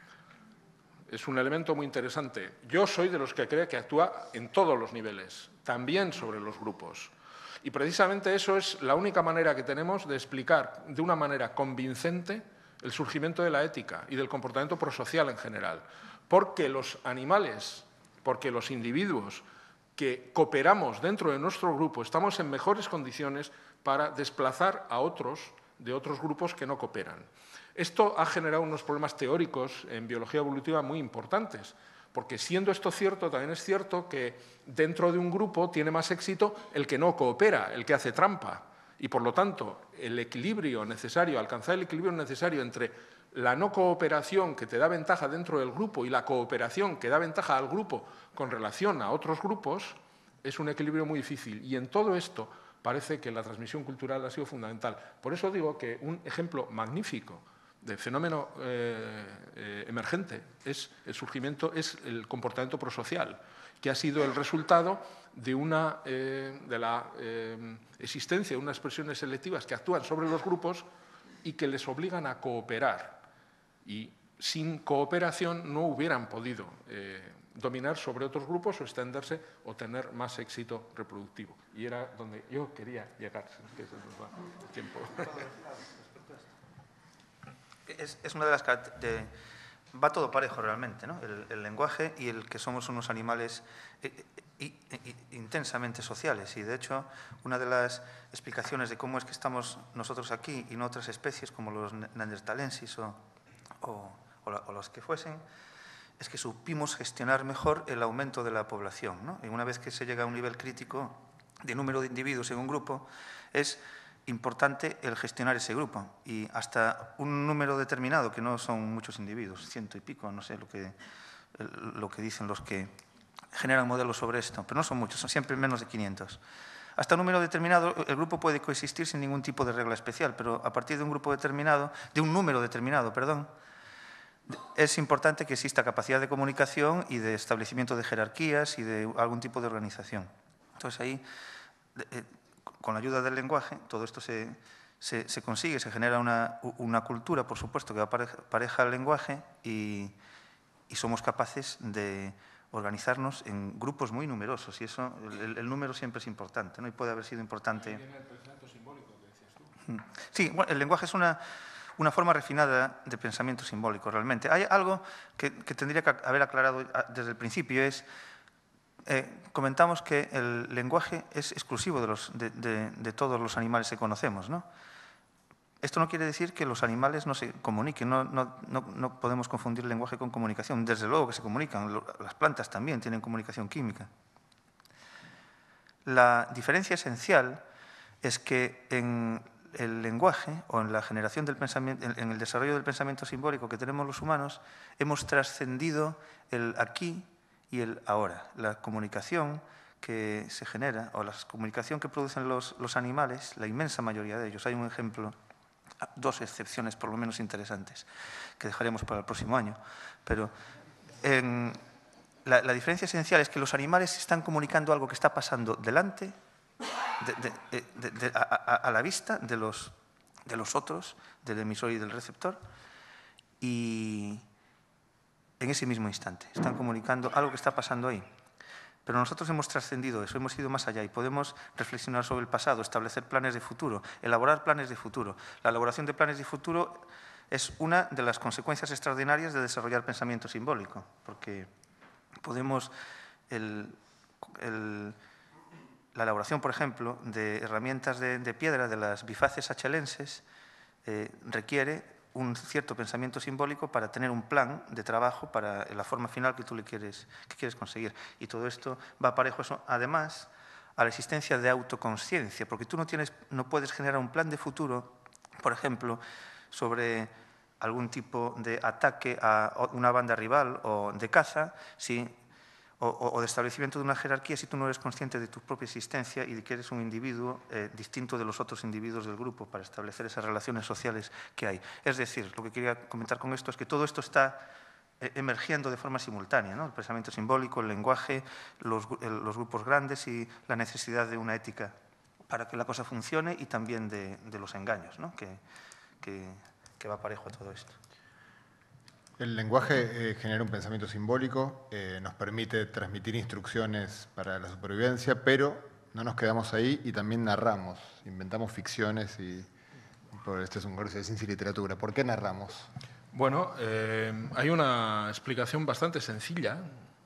S2: Es un elemento muy interesante. Yo soy de los que cree que actúa en todos los niveles, también sobre los grupos. Y precisamente eso es la única manera que tenemos de explicar de una manera convincente el surgimiento de la ética y del comportamiento prosocial en general. Porque los animales, porque los individuos que cooperamos dentro de nuestro grupo estamos en mejores condiciones para desplazar a otros de otros grupos que no cooperan. Esto ha generado unos problemas teóricos en biología evolutiva muy importantes, porque siendo esto cierto, también es cierto que dentro de un grupo tiene más éxito el que no coopera, el que hace trampa. Y, por lo tanto, el equilibrio necesario, alcanzar el equilibrio necesario entre la no cooperación que te da ventaja dentro del grupo y la cooperación que da ventaja al grupo con relación a otros grupos, es un equilibrio muy difícil. Y en todo esto parece que la transmisión cultural ha sido fundamental. Por eso digo que un ejemplo magnífico de fenómeno eh, eh, emergente es el surgimiento, es el comportamiento prosocial, que ha sido el resultado de, una, eh, de la eh, existencia de unas presiones selectivas que actúan sobre los grupos y que les obligan a cooperar. Y sin cooperación no hubieran podido eh, dominar sobre otros grupos o extenderse o tener más éxito reproductivo. Y era donde yo quería llegar, que se nos va el tiempo.
S3: Es, es una de las de, va todo parejo realmente, ¿no? El, el lenguaje y el que somos unos animales eh, eh, eh, intensamente sociales. Y, de hecho, una de las explicaciones de cómo es que estamos nosotros aquí y no otras especies como los neandertalensis o, o, o, la, o los que fuesen, es que supimos gestionar mejor el aumento de la población, ¿no? Y una vez que se llega a un nivel crítico de número de individuos en un grupo, es importante el gestionar ese grupo. Y hasta un número determinado, que no son muchos individuos, ciento y pico, no sé lo que, lo que dicen los que generan modelos sobre esto, pero no son muchos, son siempre menos de quinientos. Hasta un número determinado, el grupo puede coexistir sin ningún tipo de regla especial, pero a partir de un grupo determinado, de un número determinado, perdón, es importante que exista capacidad de comunicación y de establecimiento de jerarquías y de algún tipo de organización. Entonces, ahí, con la ayuda del lenguaje, todo esto se, se, se consigue, se genera una, una cultura, por supuesto, que va pareja, pareja al lenguaje y, y somos capaces de organizarnos en grupos muy numerosos. Y eso, el, el número siempre es importante, ¿no? Y puede haber sido importante.
S2: Ahí viene el pensamiento simbólico que decías tú.
S3: Sí, bueno, el lenguaje es una... una forma refinada de pensamiento simbólico, realmente. Hay algo que, que tendría que haber aclarado desde el principio, es, eh, comentamos que el lenguaje es exclusivo de, los, de, de, de todos los animales que conocemos, ¿no? Esto no quiere decir que los animales no se comuniquen, no, no, no, no podemos confundir lenguaje con comunicación. Desde luego que se comunican, las plantas también tienen comunicación química. La diferencia esencial es que en el lenguaje o en la generación del pensamiento, en el desarrollo del pensamiento simbólico que tenemos los humanos, hemos trascendido el aquí y el ahora. La comunicación que se genera o la comunicación que producen los, los animales, la inmensa mayoría de ellos, hay un ejemplo, dos excepciones por lo menos interesantes que dejaremos para el próximo año, pero en, la, la diferencia esencial es que los animales están comunicando algo que está pasando delante, de, de, de, de, a, a, a la vista de los, de los otros, del emisor y del receptor, y en ese mismo instante están comunicando algo que está pasando ahí. Pero nosotros hemos trascendido eso, hemos ido más allá y podemos reflexionar sobre el pasado, establecer planes de futuro, elaborar planes de futuro. La elaboración de planes de futuro es una de las consecuencias extraordinarias de desarrollar pensamiento simbólico, porque podemos, el, el, la elaboración, por ejemplo, de herramientas de, de piedra de las bifaces achelenses eh, requiere un cierto pensamiento simbólico para tener un plan de trabajo para la forma final que tú le quieres, que quieres conseguir. Y todo esto va parejo, eso, además, a la existencia de autoconsciencia, porque tú no, tienes, no puedes generar un plan de futuro, por ejemplo, sobre algún tipo de ataque a una banda rival o de caza, si, o, o de establecimiento de una jerarquía, si tú no eres consciente de tu propia existencia y de que eres un individuo eh, distinto de los otros individuos del grupo para establecer esas relaciones sociales que hay. Es decir, lo que quería comentar con esto es que todo esto está eh, emergiendo de forma simultánea, ¿no? El pensamiento simbólico, el lenguaje, los, el, los grupos grandes y la necesidad de una ética para que la cosa funcione y también de, de los engaños, ¿no? que, que, que va parejo a todo esto.
S1: El lenguaje eh, genera un pensamiento simbólico, eh, nos permite transmitir instrucciones para la supervivencia, pero no nos quedamos ahí y también narramos, inventamos ficciones y este es un curso de ciencia y literatura. ¿Por qué narramos?
S2: Bueno, eh, hay una explicación bastante sencilla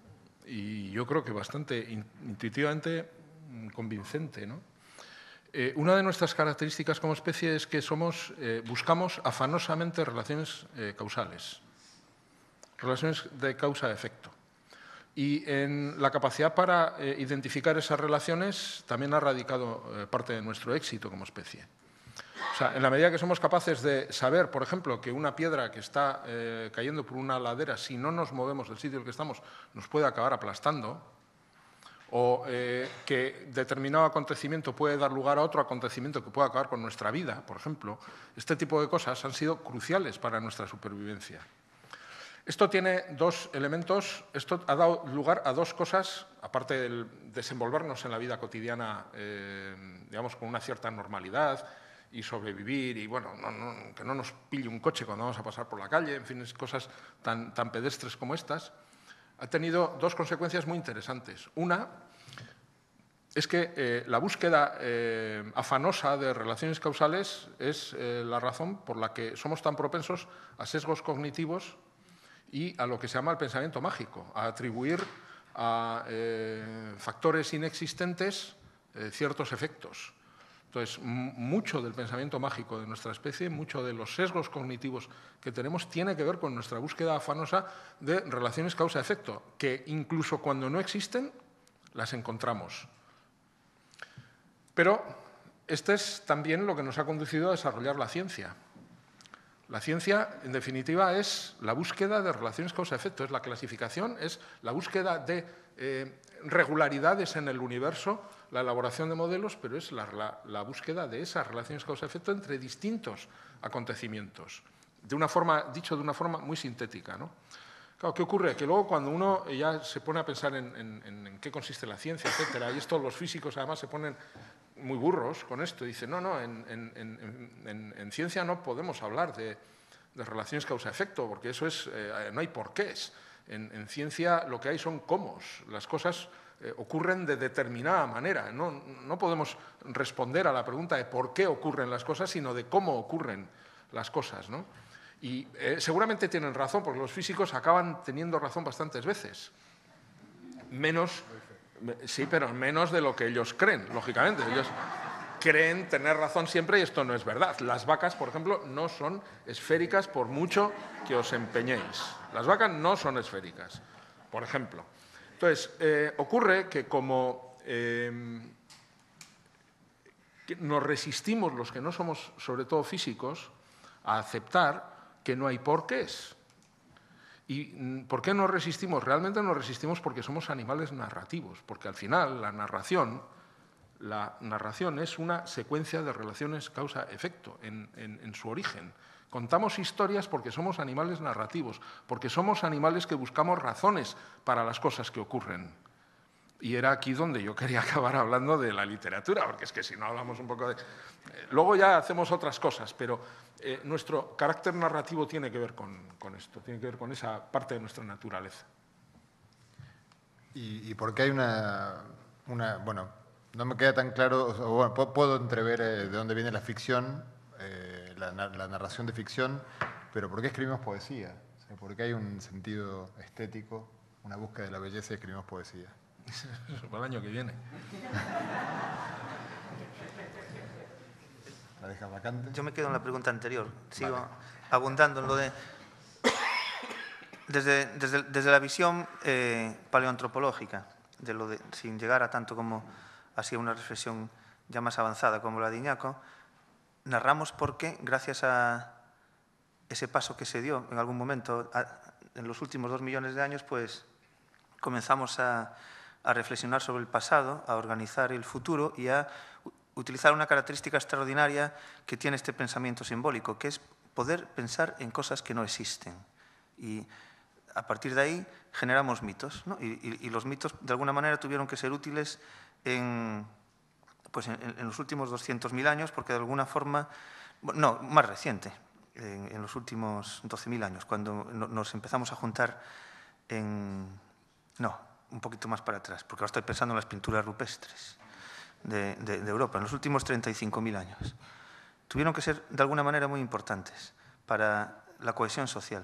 S2: y yo creo que bastante in, intuitivamente convincente, ¿no? Eh, una de nuestras características como especie es que somos, eh, buscamos afanosamente relaciones eh, causales. Relaciones de causa-efecto. Y en la capacidad para eh, identificar esas relaciones también ha radicado eh, parte de nuestro éxito como especie. O sea, en la medida que somos capaces de saber, por ejemplo, que una piedra que está eh, cayendo por una ladera, si no nos movemos del sitio en el que estamos, nos puede acabar aplastando, o eh, que determinado acontecimiento puede dar lugar a otro acontecimiento que pueda acabar con nuestra vida, por ejemplo, este tipo de cosas han sido cruciales para nuestra supervivencia. Esto tiene dos elementos, esto ha dado lugar a dos cosas, aparte del desenvolvernos en la vida cotidiana, eh, digamos, con una cierta normalidad y sobrevivir y, bueno, no, no, que no nos pille un coche cuando vamos a pasar por la calle, en fin, cosas tan, tan pedestres como estas, ha tenido dos consecuencias muy interesantes. Una es que eh, la búsqueda eh, afanosa de relaciones causales es eh, la razón por la que somos tan propensos a sesgos cognitivos y a lo que se llama el pensamiento mágico, a atribuir a eh, factores inexistentes eh, ciertos efectos. Entonces, mucho del pensamiento mágico de nuestra especie, mucho de los sesgos cognitivos que tenemos, tiene que ver con nuestra búsqueda afanosa de relaciones causa-efecto, que incluso cuando no existen, las encontramos. Pero este es también lo que nos ha conducido a desarrollar la ciencia. La ciencia, en definitiva, es la búsqueda de relaciones causa-efecto, es la clasificación, es la búsqueda de eh, regularidades en el universo, la elaboración de modelos, pero es la, la, la búsqueda de esas relaciones causa-efecto entre distintos acontecimientos, de una forma, dicho de una forma muy sintética, ¿no? Claro, ¿qué ocurre? Que luego cuando uno ya se pone a pensar en, en, en qué consiste la ciencia, etcétera, y esto los físicos además se ponen muy burros con esto, dicen, no, no, en, en, en, en, en ciencia no podemos hablar de, de relaciones causa-efecto, porque eso es, eh, no hay porqués. En, en ciencia lo que hay son cómos, las cosas eh, ocurren de determinada manera, no, no podemos responder a la pregunta de por qué ocurren las cosas, sino de cómo ocurren las cosas, ¿no? Y eh, seguramente tienen razón, porque los físicos acaban teniendo razón bastantes veces. Menos, sí, pero menos de lo que ellos creen, lógicamente. Ellos creen tener razón siempre y esto no es verdad. Las vacas, por ejemplo, no son esféricas por mucho que os empeñéis. Las vacas no son esféricas, por ejemplo. Entonces, eh, ocurre que como eh, que nos resistimos, los que no somos sobre todo físicos, a aceptar que no hay porqués. ¿Y por qué nos resistimos? Realmente nos resistimos porque somos animales narrativos, porque al final la narración, la narración es una secuencia de relaciones causa-efecto en, en, en su origen. Contamos historias porque somos animales narrativos, porque somos animales que buscamos razones para las cosas que ocurren. Y era aquí donde yo quería acabar hablando de la literatura, porque es que si no hablamos un poco de... Luego ya hacemos otras cosas, pero eh, nuestro carácter narrativo tiene que ver con, con esto, tiene que ver con esa parte de nuestra naturaleza.
S1: ¿Y, y por qué hay una, una... Bueno, no me queda tan claro, o sea, bueno, puedo, puedo entrever eh, de dónde viene la ficción, eh, la, la narración de ficción, pero ¿por qué escribimos poesía? O sea, ¿por qué hay un sentido estético, una búsqueda de la belleza y escribimos poesía?
S2: Para el año que viene.
S1: ¿La dejas vacante?
S3: Yo me quedo en la pregunta anterior. Sigo vale. abundando en lo de... Desde, desde, desde la visión eh, paleoantropológica, de lo de, sin llegar a tanto como así a una reflexión ya más avanzada como la de Iñaco, narramos porque, gracias a ese paso que se dio en algún momento, a, en los últimos dos millones de años, pues comenzamos a... a reflexionar sobre el pasado, a organizar el futuro y a utilizar una característica extraordinaria que tiene este pensamiento simbólico, que es poder pensar en cosas que no existen. Y a partir de ahí generamos mitos, ¿no? y, y, y los mitos, de alguna manera, tuvieron que ser útiles en, pues en, en los últimos doscientos mil años, porque de alguna forma, no, más reciente, en, en los últimos doce mil años, cuando nos empezamos a juntar en... No, un poquito más para atrás, porque ahora estoy pensando en las pinturas rupestres de, de, de Europa, en los últimos treinta y cinco mil años. Tuvieron que ser, de alguna manera, muy importantes para la cohesión social.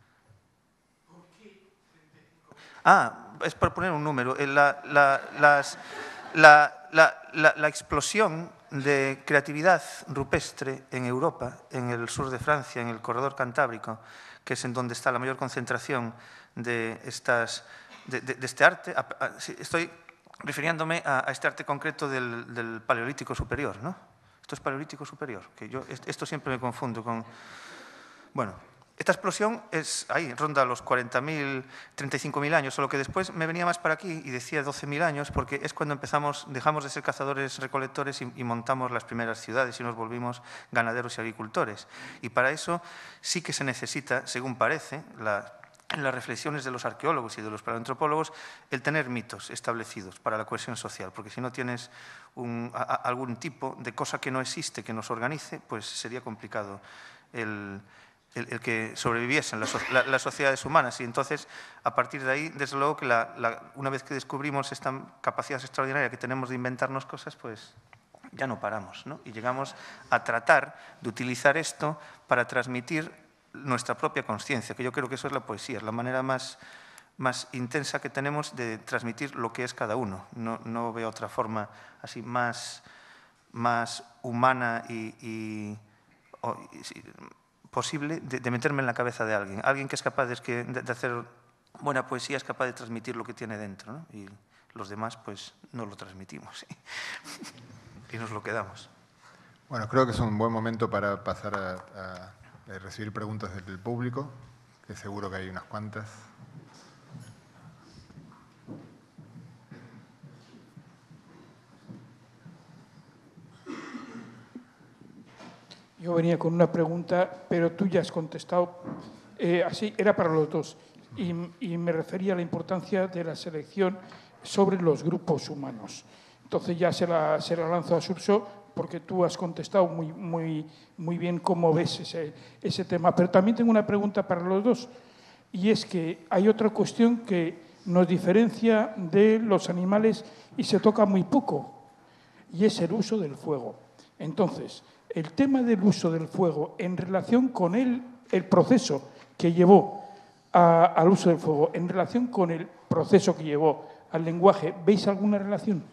S4: ¿Por qué treinta y cinco mil?
S3: Ah, es para poner un número. La, la, las, la, la, la, la explosión de creatividad rupestre en Europa, en el sur de Francia, en el corredor cantábrico, que es en donde está la mayor concentración de estas... De, de, de este arte, a, a, estoy refiriéndome a, a este arte concreto del, del Paleolítico Superior, ¿no? Esto es Paleolítico Superior, que yo esto siempre me confundo con... Bueno, esta explosión es ahí, ronda los cuarenta mil, treinta y cinco mil años, solo que después me venía más para aquí y decía doce mil años, porque es cuando empezamos, dejamos de ser cazadores-recolectores y, y montamos las primeras ciudades y nos volvimos ganaderos y agricultores. Y para eso sí que se necesita, según parece, la... en las reflexiones de los arqueólogos y de los paleoantropólogos, el tener mitos establecidos para la cohesión social, porque si no tienes un, a, algún tipo de cosa que no existe, que nos organice, pues sería complicado el, el, el que sobreviviesen las, la, las sociedades humanas. Y entonces, a partir de ahí, desde luego que la, la, una vez que descubrimos esta capacidad extraordinaria que tenemos de inventarnos cosas, pues ya no paramos, ¿no? Y llegamos a tratar de utilizar esto para transmitir nuestra propia conciencia, que yo creo que eso es la poesía, es la manera más, más intensa que tenemos de transmitir lo que es cada uno. No, no veo otra forma así más, más humana y, y, o, y posible de, de meterme en la cabeza de alguien. Alguien que es capaz de, de hacer buena poesía es capaz de transmitir lo que tiene dentro, ¿no? Y los demás pues no lo transmitimos, ¿sí? Y nos lo quedamos.
S1: Bueno, creo que es un buen momento para pasar a... a... de recibir preguntas del público, que seguro que hay unas cuantas.
S4: Yo venía con una pregunta, pero tú ya has contestado. Eh, así, era para los dos. Y, y me refería a la importancia de la selección sobre los grupos humanos. Entonces ya se la, se la lanzo a Suso, porque tú has contestado muy, muy, muy bien cómo ves ese, ese tema. Pero también tengo una pregunta para los dos, y es que hay otra cuestión que nos diferencia de los animales y se toca muy poco, y es el uso del fuego. Entonces, el tema del uso del fuego en relación con el, el proceso que llevó a, al uso del fuego, en relación con el proceso que llevó al lenguaje, ¿veis alguna relación?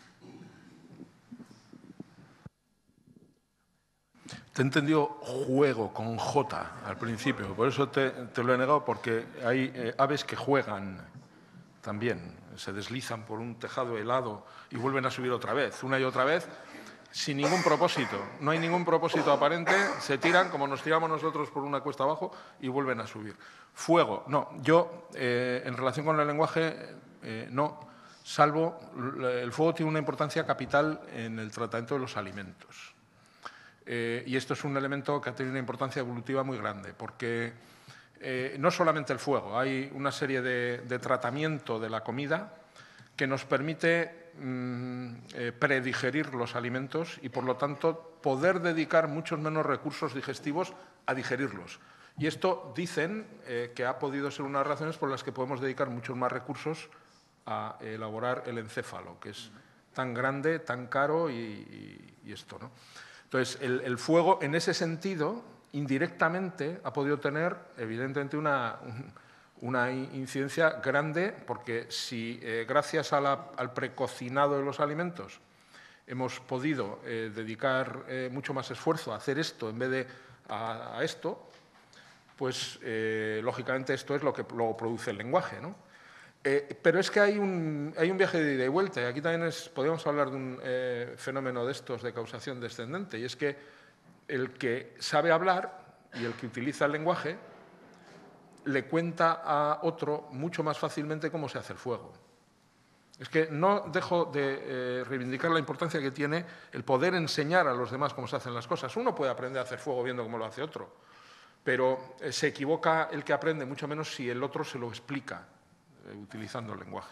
S2: Te he entendido juego con J al principio, por eso te, te lo he negado, porque hay eh, aves que juegan también, se deslizan por un tejado helado y vuelven a subir otra vez, una y otra vez, sin ningún propósito. No hay ningún propósito aparente, se tiran como nos tiramos nosotros por una cuesta abajo y vuelven a subir. Fuego, no. Yo, eh, en relación con el lenguaje, eh, no, salvo el fuego tiene una importancia capital en el tratamiento de los alimentos. Eh, y esto es un elemento que ha tenido una importancia evolutiva muy grande, porque eh, no solamente el fuego, hay una serie de, de tratamiento de la comida que nos permite mmm, eh, predigerir los alimentos y, por lo tanto, poder dedicar muchos menos recursos digestivos a digerirlos. Y esto dicen eh, que ha podido ser una de las razones por las que podemos dedicar muchos más recursos a elaborar el encéfalo, que es tan grande, tan caro y, y, y esto, ¿no? Entonces, el, el fuego, en ese sentido, indirectamente ha podido tener, evidentemente, una, una incidencia grande, porque si, eh, gracias a la, al precocinado de los alimentos, hemos podido eh, dedicar eh, mucho más esfuerzo a hacer esto en vez de a, a esto, pues, eh, lógicamente, esto es lo que luego produce el lenguaje, ¿no? Eh, pero es que hay un, hay un viaje de ida y vuelta, y aquí también es, podríamos hablar de un eh, fenómeno de estos de causación descendente, y es que el que sabe hablar y el que utiliza el lenguaje le cuenta a otro mucho más fácilmente cómo se hace el fuego. Es que no dejo de eh, reivindicar la importancia que tiene el poder enseñar a los demás cómo se hacen las cosas. Uno puede aprender a hacer fuego viendo cómo lo hace otro, pero eh, se equivoca el que aprende mucho menos si el otro se lo explica utilizando el lenguaje.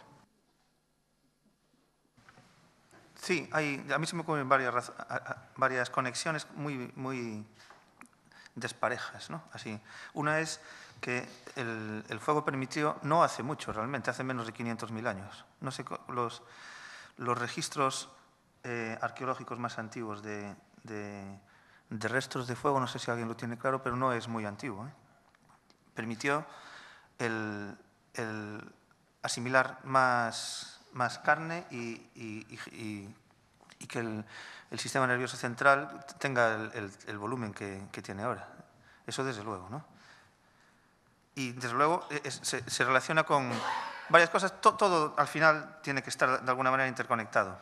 S3: Sí, hay, a mí se me ocurren varias, varias conexiones muy, muy desparejas, ¿no? Así. Una es que el, el fuego permitió, no hace mucho realmente, hace menos de quinientos mil años. No sé, los, los registros eh, arqueológicos más antiguos de, de, de restos de fuego, no sé si alguien lo tiene claro, pero no es muy antiguo, ¿eh? Permitió el, el asimilar más, más carne y, y, y, y que el, el sistema nervioso central tenga el, el, el volumen que, que tiene ahora. Eso desde luego, ¿no? Y desde luego es, se, se relaciona con varias cosas. Todo, todo al final tiene que estar de alguna manera interconectado.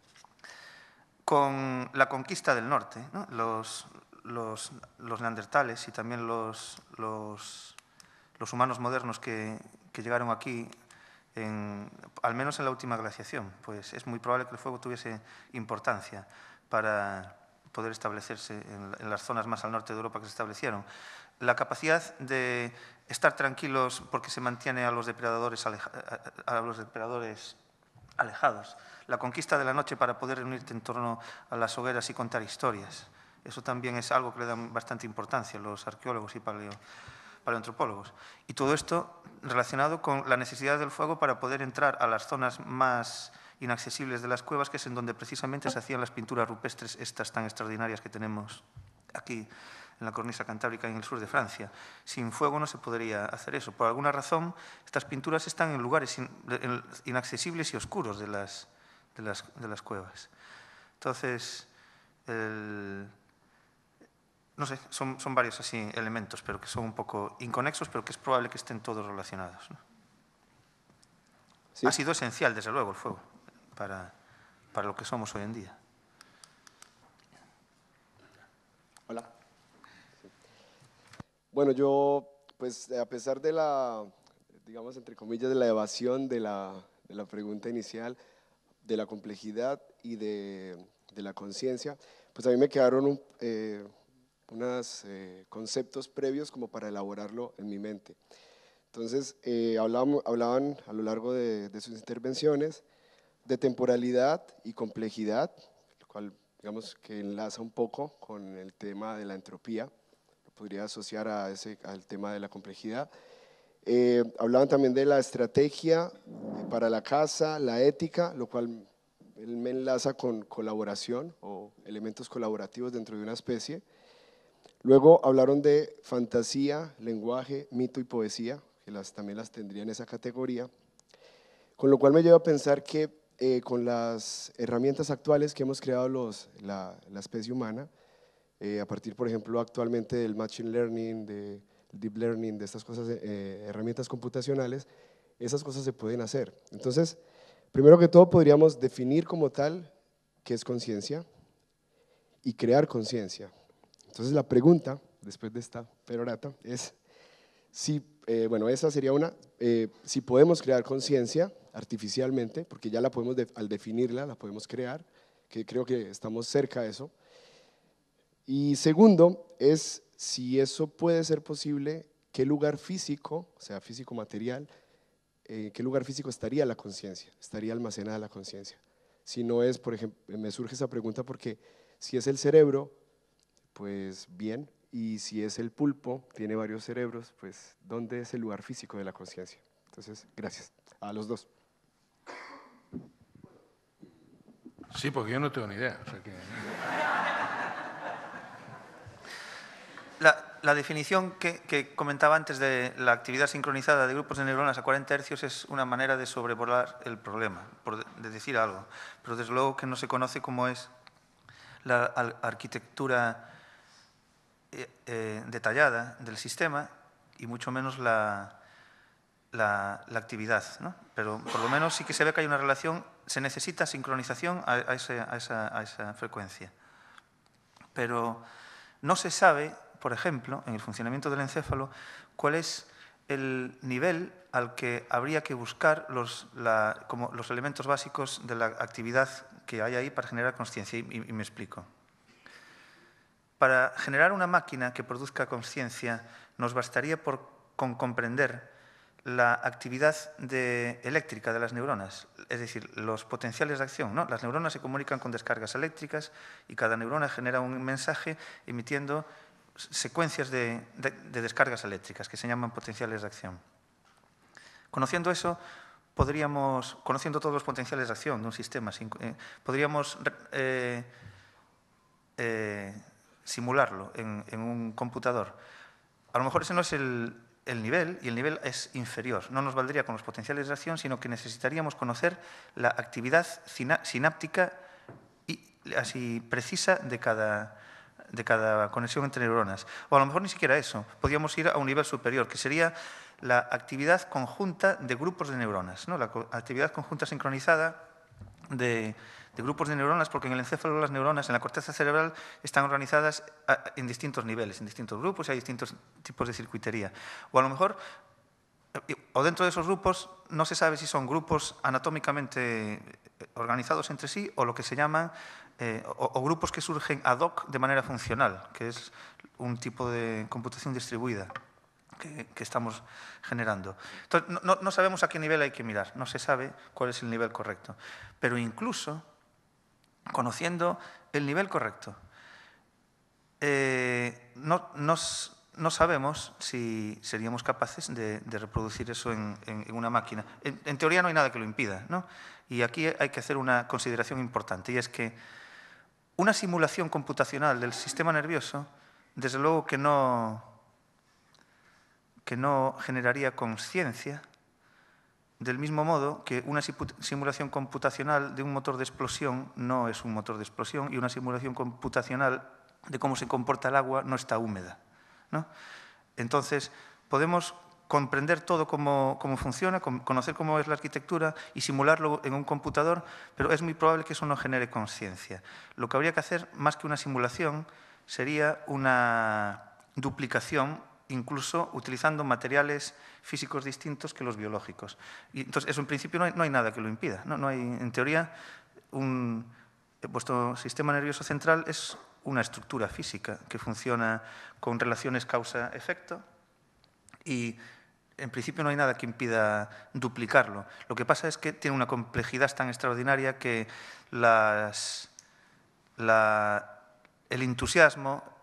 S3: Con la conquista del norte, ¿no? los, los, los neandertales y también los, los, los humanos modernos que, que llegaron aquí, En, al menos en la última glaciación, pues es muy probable que el fuego tuviese importancia para poder establecerse en, en las zonas más al norte de Europa que se establecieron. La capacidad de estar tranquilos porque se mantiene a los depredadores, aleja, a, a los depredadores alejados. La conquista de la noche para poder reunirte en torno a las hogueras y contar historias. Eso también es algo que le dan bastante importancia los arqueólogos y paleo, paleoantropólogos. Y todo esto relacionado con la necesidad del fuego para poder entrar a las zonas más inaccesibles de las cuevas, que es en donde precisamente se hacían las pinturas rupestres estas tan extraordinarias que tenemos aquí en la cornisa cantábrica en el sur de Francia. Sin fuego no se podría hacer eso. Por alguna razón, estas pinturas están en lugares in, in, inaccesibles y oscuros de las, de las, de las cuevas. Entonces, el... No sé, son, son varios así elementos, pero que son un poco inconexos, pero que es probable que estén todos relacionados, ¿no? Sí. Ha sido esencial, desde luego, el fuego para, para lo que somos hoy en día.
S5: Hola. Sí. Bueno, yo, pues, a pesar de la, digamos, entre comillas, de la evasión de la, de la pregunta inicial, de la complejidad y de, de la conciencia, pues a mí me quedaron un... Eh, unos eh, conceptos previos como para elaborarlo en mi mente. Entonces, eh, hablaban, hablaban a lo largo de, de sus intervenciones de temporalidad y complejidad, lo cual, digamos, que enlaza un poco con el tema de la entropía, lo podría asociar a ese, al tema de la complejidad. Eh, hablaban también de la estrategia para la caza, la ética, lo cual él me enlaza con colaboración o elementos colaborativos dentro de una especie. Luego hablaron de fantasía, lenguaje, mito y poesía, que las, también las tendría en esa categoría, con lo cual me lleva a pensar que eh, con las herramientas actuales que hemos creado los, la, la especie humana, eh, a partir, por ejemplo, actualmente del Machine Learning, del Deep Learning, de estas cosas, eh, herramientas computacionales, esas cosas se pueden hacer. Entonces, primero que todo podríamos definir como tal qué es conciencia y crear conciencia. Entonces la pregunta, después de esta perorata, es si, eh, bueno, esa sería una, eh, si podemos crear conciencia artificialmente, porque ya la podemos, de, al definirla, la podemos crear, que creo que estamos cerca de eso. Y segundo, es si eso puede ser posible, qué lugar físico, o sea, físico material, en qué lugar físico estaría la conciencia, estaría almacenada la conciencia. Si no es, por ejemplo, me surge esa pregunta porque si es el cerebro, pues bien, y si es el pulpo, tiene varios cerebros, pues ¿dónde es el lugar físico de la conciencia? Entonces, gracias a los dos.
S2: Sí, porque yo no tengo ni idea. O sea que...
S3: La, la definición que, que comentaba antes de la actividad sincronizada de grupos de neuronas a cuarenta hercios es una manera de sobrevolar el problema, por de decir algo, pero desde luego que no se conoce cómo es la arquitectura eh, eh, detallada del sistema y mucho menos la, la, la actividad, ¿no? Pero por lo menos sí que se ve que hay una relación, se necesita sincronización a, a, ese, a, esa, a esa frecuencia. Pero no se sabe, por ejemplo, en el funcionamiento del encéfalo, cuál es el nivel al que habría que buscar los, la, como los elementos básicos de la actividad que hay ahí para generar consciencia. Y, y me explico. Para generar una máquina que produzca consciencia, nos bastaría por, con comprender la actividad de, eléctrica de las neuronas, es decir, los potenciales de acción, ¿no? Las neuronas se comunican con descargas eléctricas y cada neurona genera un mensaje emitiendo secuencias de, de, de descargas eléctricas que se llaman potenciales de acción. Conociendo eso, podríamos, conociendo todos los potenciales de acción de un sistema, eh, podríamos eh, eh, simularlo en, en un computador. A lo mejor ese no es el, el nivel, y el nivel es inferior. No nos valdría con los potenciales de acción, sino que necesitaríamos conocer la actividad sináptica y así precisa de cada, de cada conexión entre neuronas. O a lo mejor ni siquiera eso. Podríamos ir a un nivel superior, que sería la actividad conjunta de grupos de neuronas, ¿no? La actividad conjunta sincronizada de, de grupos de neuronas, porque en el encéfalo las neuronas, en la corteza cerebral, están organizadas en distintos niveles, en distintos grupos, y hay distintos tipos de circuitería. O a lo mejor, o dentro de esos grupos, no se sabe si son grupos anatómicamente organizados entre sí o lo que se llaman, eh, o, o grupos que surgen ad hoc de manera funcional, que es un tipo de computación distribuida que, que estamos generando. Entonces, no, no sabemos a qué nivel hay que mirar, no se sabe cuál es el nivel correcto. Pero incluso, conociendo el nivel correcto, eh, no, nos, no sabemos si seríamos capaces de, de reproducir eso en, en, en una máquina. En, en teoría no hay nada que lo impida, ¿no? Y aquí hay que hacer una consideración importante, y es que una simulación computacional del sistema nervioso, desde luego que no, que no generaría consciencia, del mismo modo que una simulación computacional de un motor de explosión no es un motor de explosión, y una simulación computacional de cómo se comporta el agua no está húmeda, ¿no? Entonces, podemos comprender todo cómo, cómo funciona, conocer cómo es la arquitectura y simularlo en un computador, pero es muy probable que eso no genere consciencia. Lo que habría que hacer, más que una simulación, sería una duplicación, incluso utilizando materiales físicos distintos que los biológicos. Y entonces, eso en principio no hay, no hay nada que lo impida, ¿no? No hay, en teoría, un, vuestro sistema nervioso central es una estructura física que funciona con relaciones causa-efecto y en principio no hay nada que impida duplicarlo. Lo que pasa es que tiene una complejidad tan extraordinaria que las, la, el entusiasmo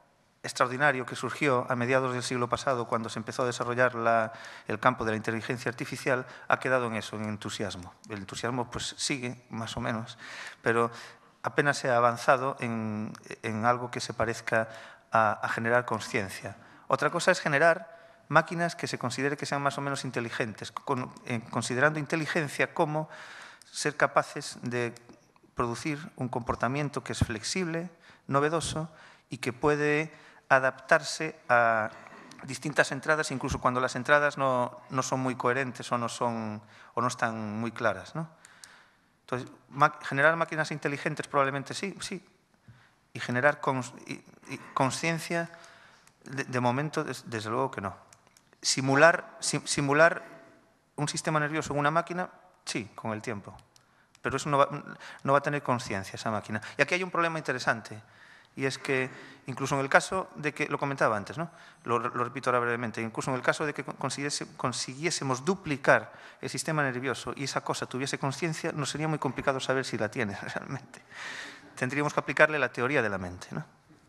S3: extraordinario que surgió a mediados del siglo pasado, cuando se empezó a desarrollar la, el campo de la inteligencia artificial, ha quedado en eso, en entusiasmo. El entusiasmo pues sigue, más o menos, pero apenas se ha avanzado en, en algo que se parezca a, a generar conciencia. Otra cosa es generar máquinas que se considere que sean más o menos inteligentes, con, eh, considerando inteligencia como ser capaces de producir un comportamiento que es flexible, novedoso y que puede adaptarse a distintas entradas, incluso cuando las entradas no, no son muy coherentes o no, son, o no están muy claras, ¿no? Entonces, generar máquinas inteligentes probablemente sí, sí. Y generar conciencia, de, de momento, des, desde luego que no. Simular, sim, simular un sistema nervioso en una máquina, sí, con el tiempo. Pero eso no va, no va a tener conciencia, esa máquina. Y aquí hay un problema interesante. Y es que, incluso en el caso de que, lo comentaba antes, ¿no? lo, lo repito ahora brevemente, incluso en el caso de que consiguiese, consiguiésemos duplicar el sistema nervioso y esa cosa tuviese conciencia, nos sería muy complicado saber si la tiene realmente. Tendríamos que aplicarle la teoría de la mente, ¿no?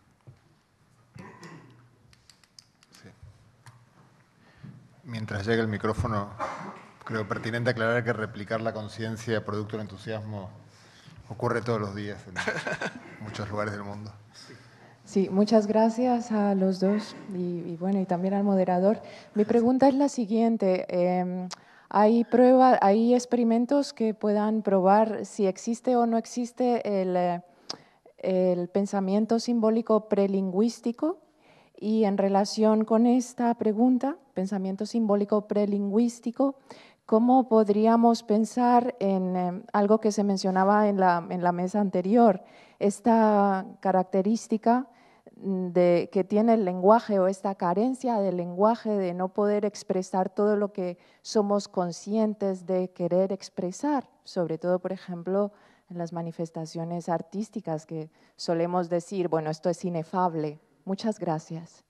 S1: Sí. Mientras llega el micrófono, creo pertinente aclarar que replicar la conciencia producto del entusiasmo ocurre todos los días en muchos lugares del mundo.
S6: Sí, muchas gracias a los dos y, y bueno, y también al moderador. Mi pregunta es la siguiente. Eh, ¿Hay pruebas, hay experimentos que puedan probar si existe o no existe el, el pensamiento simbólico prelingüístico? Y en relación con esta pregunta, pensamiento simbólico prelingüístico, ¿cómo podríamos pensar en eh, algo que se mencionaba en la, en la mesa anterior? Esta característica de, que tiene el lenguaje o esta carencia del lenguaje de no poder expresar todo lo que somos conscientes de querer expresar, sobre todo, por ejemplo, en las manifestaciones artísticas que solemos decir, bueno, esto es inefable. Muchas gracias.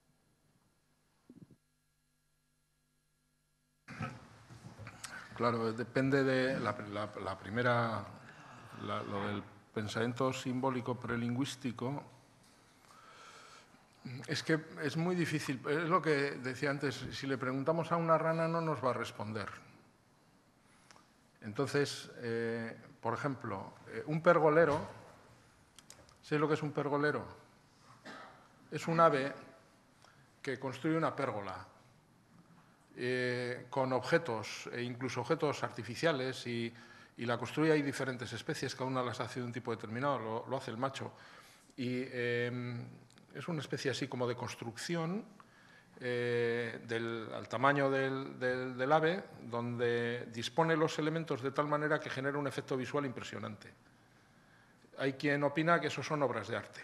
S2: Claro, depende de la, la, la primera, la, lo del pensamiento simbólico prelingüístico. Es que es muy difícil, es lo que decía antes, si le preguntamos a una rana no nos va a responder. Entonces, eh, por ejemplo, eh, un pergolero, ¿sabes lo que es un pergolero? Es un ave que construye una pérgola eh, con objetos, e incluso objetos artificiales, y, y la construye, hay diferentes especies, cada una las hace de un tipo determinado, lo, lo hace el macho. Y eh, es una especie así como de construcción eh, del, al tamaño del, del, del ave, donde dispone los elementos de tal manera que genera un efecto visual impresionante. Hay quien opina que eso son obras de arte.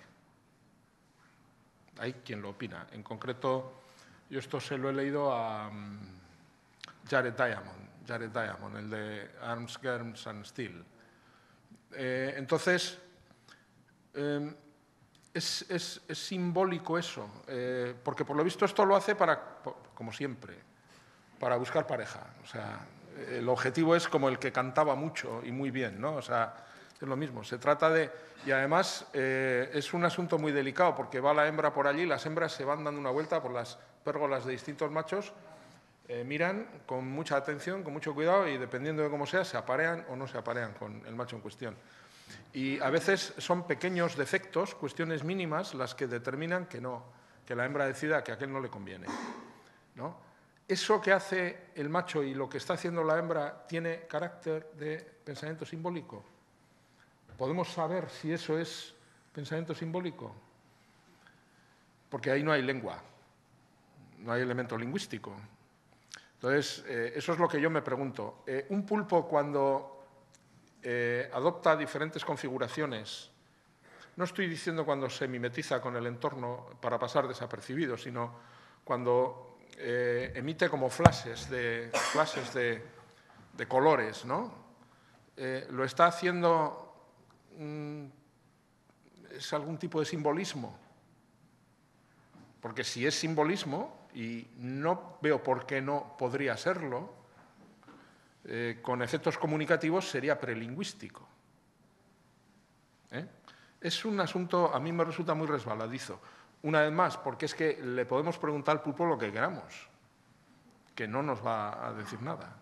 S2: Hay quien lo opina. En concreto, yo esto se lo he leído a um, Jared Diamond, Jared Diamond, el de Arms, Germs and Steel. Eh, entonces, eh, Es, es, es simbólico eso, eh, porque por lo visto esto lo hace para, como siempre, para buscar pareja. O sea, el objetivo es como el que cantaba mucho y muy bien, ¿no? O sea, es lo mismo. Se trata de… Y además eh, es un asunto muy delicado porque va la hembra por allí, las hembras se van dando una vuelta por las pérgolas de distintos machos, eh, miran con mucha atención, con mucho cuidado y dependiendo de cómo sea, se aparean o no se aparean con el macho en cuestión. Y a veces son pequeños defectos, cuestiones mínimas, las que determinan que no, que la hembra decida que a aquel no le conviene, ¿no? Eso que hace el macho y lo que está haciendo la hembra tiene carácter de pensamiento simbólico. ¿Podemos saber si eso es pensamiento simbólico? Porque ahí no hay lengua, no hay elemento lingüístico. Entonces, eh, eso es lo que yo me pregunto. Eh, un pulpo cuando… Eh, adopta diferentes configuraciones. No estoy diciendo cuando se mimetiza con el entorno para pasar desapercibido, sino cuando eh, emite como flashes de, flashes de, de colores, ¿no? Eh, lo está haciendo… Mmm, ¿es algún tipo de simbolismo? Porque si es simbolismo, y no veo por qué no podría serlo, Eh, con efectos comunicativos sería prelingüístico. ¿Eh? Es un asunto, a mí me resulta muy resbaladizo. Una vez más, porque es que le podemos preguntar al pulpo lo que queramos, que no nos va a decir nada.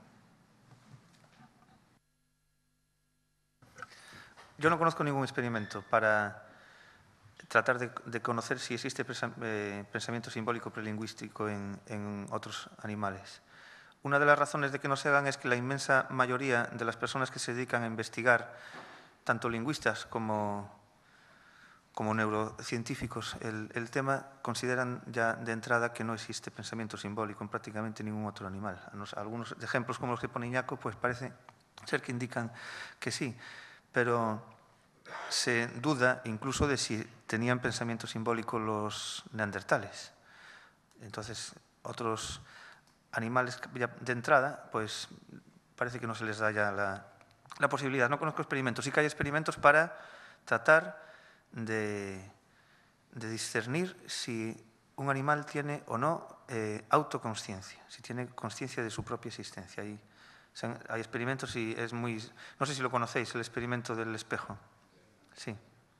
S3: Yo no conozco ningún experimento para tratar de, de conocer si existe pensa, eh, pensamiento simbólico prelingüístico en, en otros animales. Una de las razones de que no se hagan es que la inmensa mayoría de las personas que se dedican a investigar, tanto lingüistas como, como neurocientíficos, el, el tema, consideran ya de entrada que no existe pensamiento simbólico en prácticamente ningún otro animal. Algunos ejemplos como los que pone Iñaco, pues parece ser que indican que sí, pero se duda incluso de si tenían pensamiento simbólico los neandertales. Entonces, otros animales ya de entrada, pues parece que no se les da ya la, la posibilidad. No conozco experimentos. Sí que hay experimentos para tratar de, de discernir si un animal tiene o no eh, autoconsciencia, si tiene consciencia de su propia existencia. Hay, hay experimentos y es muy... No sé si lo conocéis, el experimento del espejo. Sí.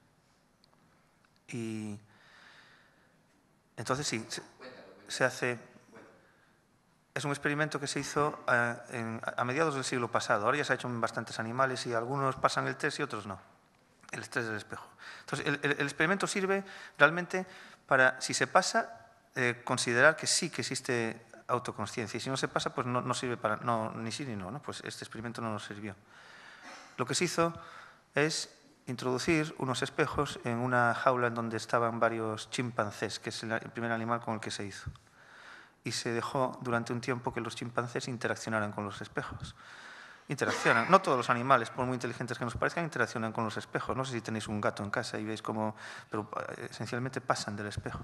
S3: Y entonces sí, se, se hace... Es un experimento que se hizo a, en, a mediados del siglo pasado. Ahora ya se ha hecho en bastantes animales y algunos pasan el test y otros no. El test del espejo. Entonces, el, el, el experimento sirve realmente para, si se pasa, eh, considerar que sí que existe autoconsciencia. Y si no se pasa, pues no, no sirve para... No, ni sí ni no, no. Pues este experimento no nos sirvió. Lo que se hizo es introducir unos espejos en una jaula en donde estaban varios chimpancés, que es el primer animal con el que se hizo. Y se dejó durante un tiempo que los chimpancés interaccionaran con los espejos. Interaccionan. No todos los animales, por muy inteligentes que nos parezcan, interaccionan con los espejos. No sé si tenéis un gato en casa y veis cómo... Pero esencialmente pasan del espejo.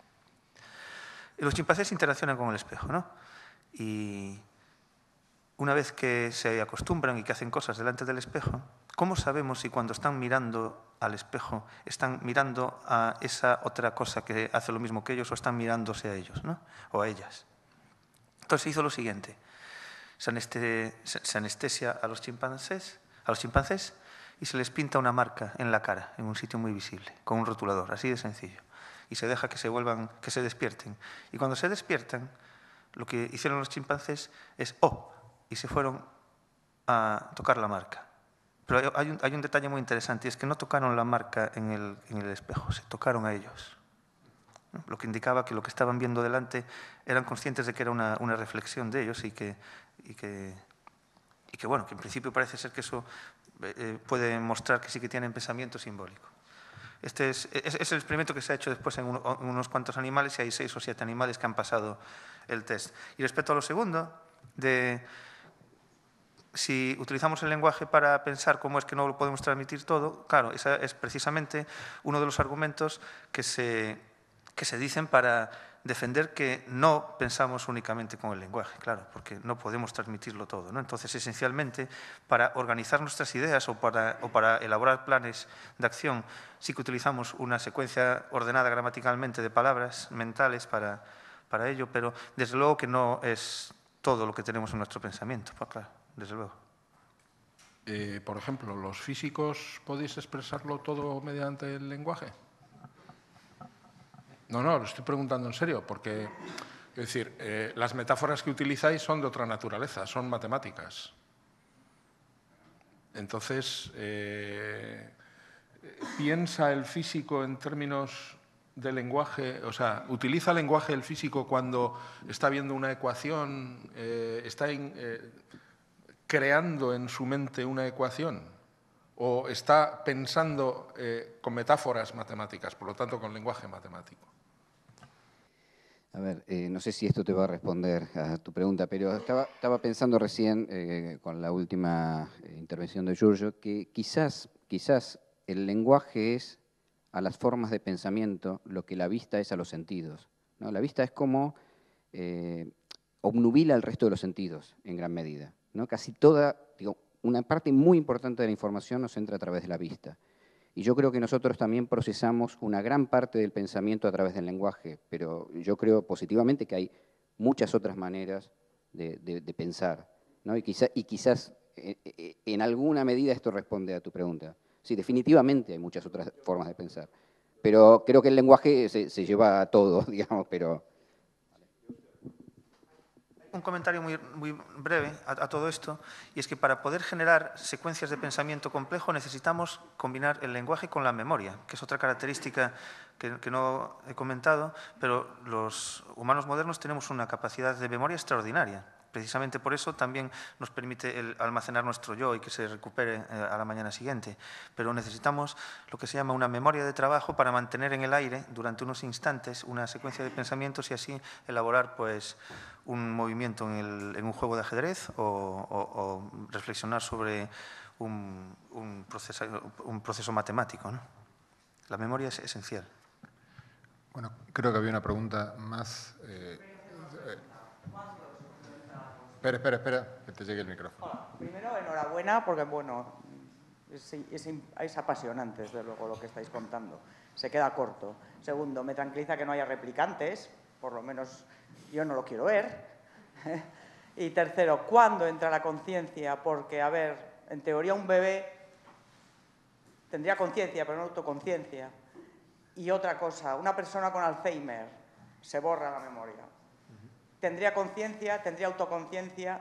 S3: Y los chimpancés interaccionan con el espejo, ¿no? Y una vez que se acostumbran y que hacen cosas delante del espejo, ¿cómo sabemos si cuando están mirando al espejo están mirando a esa otra cosa que hace lo mismo que ellos o están mirándose a ellos, ¿no? O a ellas? Entonces se hizo lo siguiente. Se, aneste, se anestesia a los chimpancés, a los chimpancés y se les pinta una marca en la cara, en un sitio muy visible, con un rotulador, así de sencillo. Y se deja que se vuelvan, que se despierten. Y cuando se despiertan, lo que hicieron los chimpancés es ¡oh! Y se fueron a tocar la marca. Pero hay un, hay un detalle muy interesante, y es que no tocaron la marca en el, en el espejo, se tocaron a ellos. ¿No? Lo que indicaba que lo que estaban viendo delante eran conscientes de que era una, una reflexión de ellos y que, y, que, y que, bueno, que en principio parece ser que eso eh, puede mostrar que sí que tienen pensamiento simbólico. Este es, es, es el experimento que se ha hecho después en, un, en unos cuantos animales y hay seis o siete animales que han pasado el test. Y respecto a lo segundo, de... Si utilizamos el lenguaje para pensar cómo es que no lo podemos transmitir todo, claro, ese es precisamente uno de los argumentos que se, que se dicen para defender que no pensamos únicamente con el lenguaje, claro, porque no podemos transmitirlo todo, ¿no? Entonces, esencialmente, para organizar nuestras ideas o para, o para elaborar planes de acción, sí que utilizamos una secuencia ordenada gramaticalmente de palabras mentales para, para ello, pero desde luego que no es todo lo que tenemos en nuestro pensamiento, pues claro. Desde luego.
S2: Eh, por ejemplo, ¿los físicos podéis expresarlo todo mediante el lenguaje? No, no, lo estoy preguntando en serio, porque, es decir, eh, las metáforas que utilizáis son de otra naturaleza, son matemáticas. Entonces, eh, ¿piensa el físico en términos de lenguaje? O sea, ¿utiliza el lenguaje el físico cuando está viendo una ecuación? Eh, está en... Eh, creando en su mente una ecuación o está pensando eh, con metáforas matemáticas, por lo tanto con lenguaje matemático?
S7: A ver, eh, no sé si esto te va a responder a tu pregunta, pero estaba, estaba pensando recién, eh, con la última intervención de Giorgio, que quizás, quizás el lenguaje es a las formas de pensamiento lo que la vista es a los sentidos, ¿no? La vista es como eh, obnubila el resto de los sentidos en gran medida, ¿no? Casi toda, digo, una parte muy importante de la información nos entra a través de la vista. Y yo creo que nosotros también procesamos una gran parte del pensamiento a través del lenguaje, pero yo creo positivamente que hay muchas otras maneras de, de, de pensar, ¿no? Y, quizá, y quizás eh, en alguna medida esto responde a tu pregunta. Sí, definitivamente hay muchas otras formas de pensar, pero creo que el lenguaje se, se lleva a todo, digamos, pero...
S3: Un comentario muy, muy breve a, a todo esto, y es que para poder generar secuencias de pensamiento complejo necesitamos combinar el lenguaje con la memoria, que es otra característica que, que no he comentado, pero los humanos modernos tenemos una capacidad de memoria extraordinaria. Precisamente por eso también nos permite el almacenar nuestro yo y que se recupere eh, a la mañana siguiente. Pero necesitamos lo que se llama una memoria de trabajo para mantener en el aire durante unos instantes una secuencia de pensamientos y así elaborar pues, un movimiento en, el, en un juego de ajedrez o, o, o reflexionar sobre un, un, proceso, un proceso matemático, ¿no? La memoria es esencial.
S1: Bueno, creo que había una pregunta más... Eh, eh, Espera, espera, espera, que te llegue el micrófono.
S8: Hola. Primero, enhorabuena, porque, bueno, es, es, es apasionante, desde luego, lo que estáis contando. Se queda corto. Segundo, me tranquiliza que no haya replicantes, por lo menos yo no lo quiero ver. Y tercero, ¿cuándo entra la conciencia? Porque, a ver, en teoría un bebé tendría conciencia, pero no autoconciencia. Y otra cosa, una persona con Alzheimer se borra la memoria. ¿Tendría conciencia? ¿Tendría autoconciencia?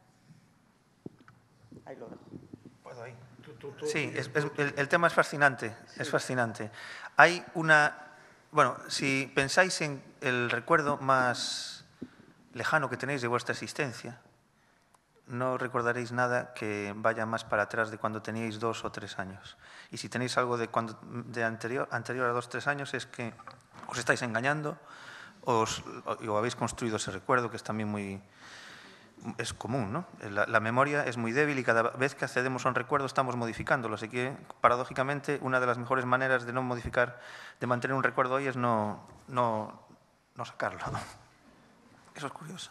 S8: Ahí lo dejo.
S3: ¿Puedo ahí? Sí, es, es, el, el tema es fascinante, sí. es fascinante. Hay una... Bueno, si pensáis en el recuerdo más lejano que tenéis de vuestra existencia, no recordaréis nada que vaya más para atrás de cuando teníais dos o tres años. Y si tenéis algo de, cuando, de anterior, anterior a dos o tres años es que os estáis engañando, Os, o habéis construido ese recuerdo, que es también muy es común, ¿no? La, la memoria es muy débil y cada vez que accedemos a un recuerdo estamos modificándolo, así que paradójicamente una de las mejores maneras de no modificar, de mantener un recuerdo hoy es no, no, no sacarlo. Eso es curioso.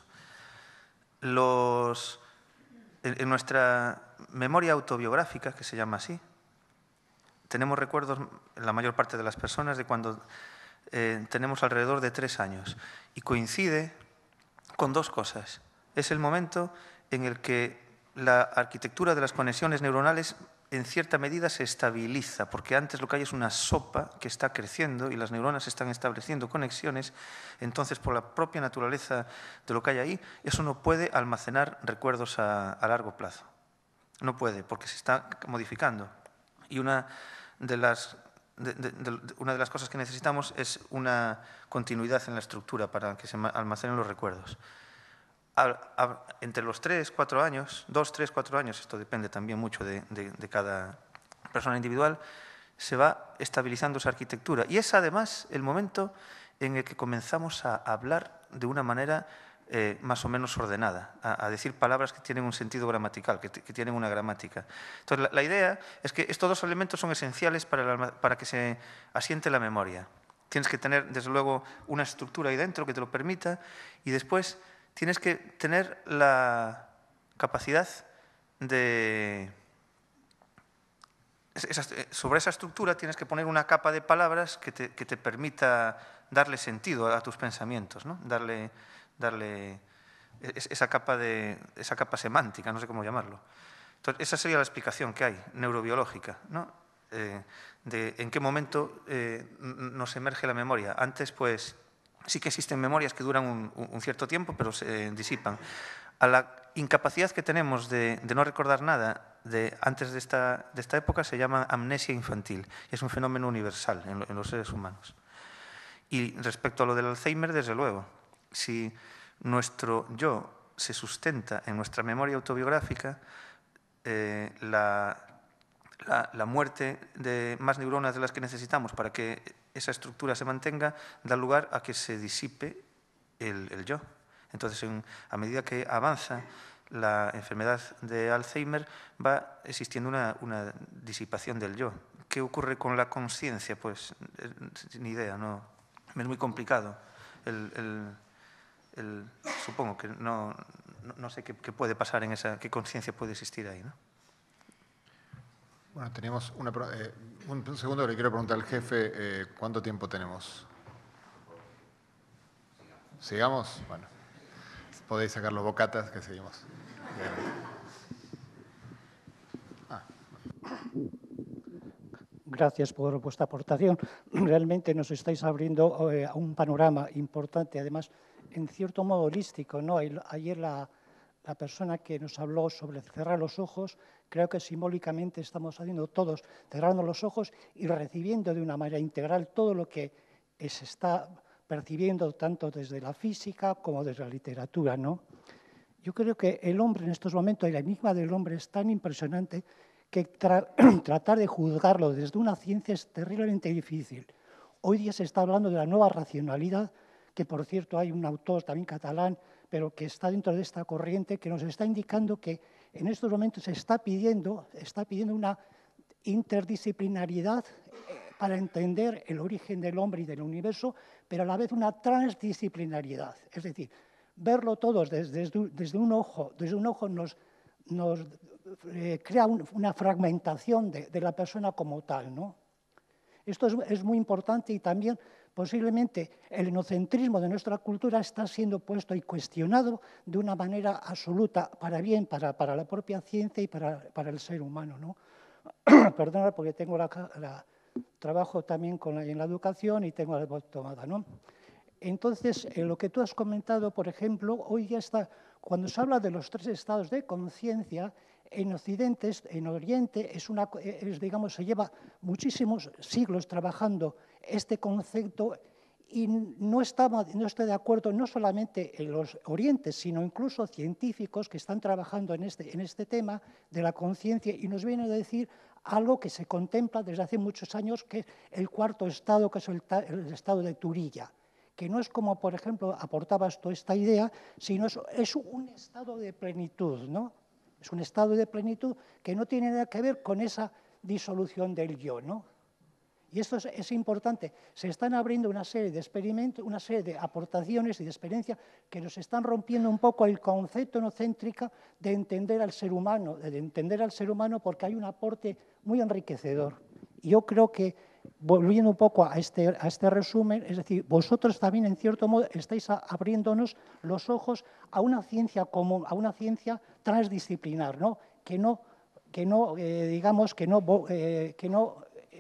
S3: Los, en, en nuestra memoria autobiográfica, que se llama así, tenemos recuerdos, en la mayor parte de las personas, de cuando Eh, tenemos alrededor de tres años y coincide con dos cosas. Es el momento en el que la arquitectura de las conexiones neuronales en cierta medida se estabiliza, porque antes lo que hay es una sopa que está creciendo y las neuronas están estableciendo conexiones, entonces por la propia naturaleza de lo que hay ahí, eso no puede almacenar recuerdos a, a largo plazo. No puede, porque se está modificando. Y una de las De, de, de, una de las cosas que necesitamos es una continuidad en la estructura para que se almacenen los recuerdos. A, a, entre los tres, cuatro años, dos, tres, cuatro años, esto depende también mucho de, de, de cada persona individual, se va estabilizando esa arquitectura. Y es además el momento en el que comenzamos a hablar de una manera Eh, más o menos ordenada, a, a decir palabras que tienen un sentido gramatical, que, que tienen una gramática. Entonces, la, la idea es que estos dos elementos son esenciales para, la, para que se asiente la memoria. Tienes que tener, desde luego, una estructura ahí dentro que te lo permita y después tienes que tener la capacidad de... Esa, sobre esa estructura tienes que poner una capa de palabras que te, que te permita darle sentido a tus pensamientos, ¿no? Darle... darle esa capa, de, esa capa semántica, no sé cómo llamarlo. Entonces, esa sería la explicación que hay, neurobiológica, ¿no? Eh, de en qué momento eh, nos emerge la memoria. Antes, pues, sí que existen memorias que duran un, un cierto tiempo, pero se disipan. A la incapacidad que tenemos de, de no recordar nada de antes de esta, de esta época se llama amnesia infantil. Es un fenómeno universal en, en los seres humanos. Y respecto a lo del Alzheimer, desde luego, si nuestro yo se sustenta en nuestra memoria autobiográfica, eh, la, la, la muerte de más neuronas de las que necesitamos para que esa estructura se mantenga da lugar a que se disipe el, el yo. Entonces, en, a medida que avanza la enfermedad de Alzheimer, va existiendo una, una disipación del yo. ¿Qué ocurre con la conciencia? Pues, eh, ni idea, no, es muy complicado. El, el, El, supongo que no, no, no sé qué, qué puede pasar en esa, qué conciencia puede existir ahí, ¿no?
S1: Bueno, teníamos una, eh, un segundo que le quiero preguntar al jefe, eh, ¿cuánto tiempo tenemos? ¿Sigamos? Bueno, podéis sacar los bocatas que seguimos.
S9: gracias por vuestra aportación. Realmente nos estáis abriendo eh, a un panorama importante, además, en cierto modo holístico, ¿no? Ayer la, la persona que nos habló sobre cerrar los ojos, creo que simbólicamente estamos haciendo todos, cerrando los ojos y recibiendo de una manera integral todo lo que se está percibiendo tanto desde la física como desde la literatura, ¿no? Yo creo que el hombre en estos momentos, el enigma del hombre es tan impresionante que tra tratar de juzgarlo desde una ciencia es terriblemente difícil. Hoy día se está hablando de la nueva racionalidad, que por cierto hay un autor también catalán, pero que está dentro de esta corriente, que nos está indicando que en estos momentos se está pidiendo, está pidiendo una interdisciplinariedad para entender el origen del hombre y del universo, pero a la vez una transdisciplinariedad. Es decir, verlo todos desde, desde, desde un ojo, desde un ojo nos, nos eh, crea un, una fragmentación de, de la persona como tal, ¿no? Esto es, es muy importante y también posiblemente el enocentrismo de nuestra cultura está siendo puesto y cuestionado de una manera absoluta para bien, para, para la propia ciencia y para, para el ser humano, ¿no? Perdona, porque tengo la, la, trabajo también con la, en la educación y tengo la voz tomada, ¿no? Entonces, en lo que tú has comentado, por ejemplo, hoy ya está, cuando se habla de los tres estados de conciencia, en Occidente, en Oriente, es una, es, digamos, se lleva muchísimos siglos trabajando este concepto y no, estaba, no estoy de acuerdo no solamente en los orientes, sino incluso científicos que están trabajando en este, en este tema de la conciencia y nos vienen a decir algo que se contempla desde hace muchos años, que es el cuarto estado, que es el, el estado de Turiya, que no es como, por ejemplo, aportabas tú esta idea, sino es, es un estado de plenitud, ¿no? Es un estado de plenitud que no tiene nada que ver con esa disolución del yo, ¿no? Y esto es, es importante. Se están abriendo una serie de experimentos, una serie de aportaciones y de experiencias que nos están rompiendo un poco el concepto enocéntrico de entender al ser humano, de entender al ser humano porque hay un aporte muy enriquecedor. Y yo creo que, volviendo un poco a este, a este resumen, es decir, vosotros también, en cierto modo, estáis abriéndonos los ojos a una ciencia común, a una ciencia transdisciplinar, ¿no? Que no, que no eh, digamos, que no, eh, que no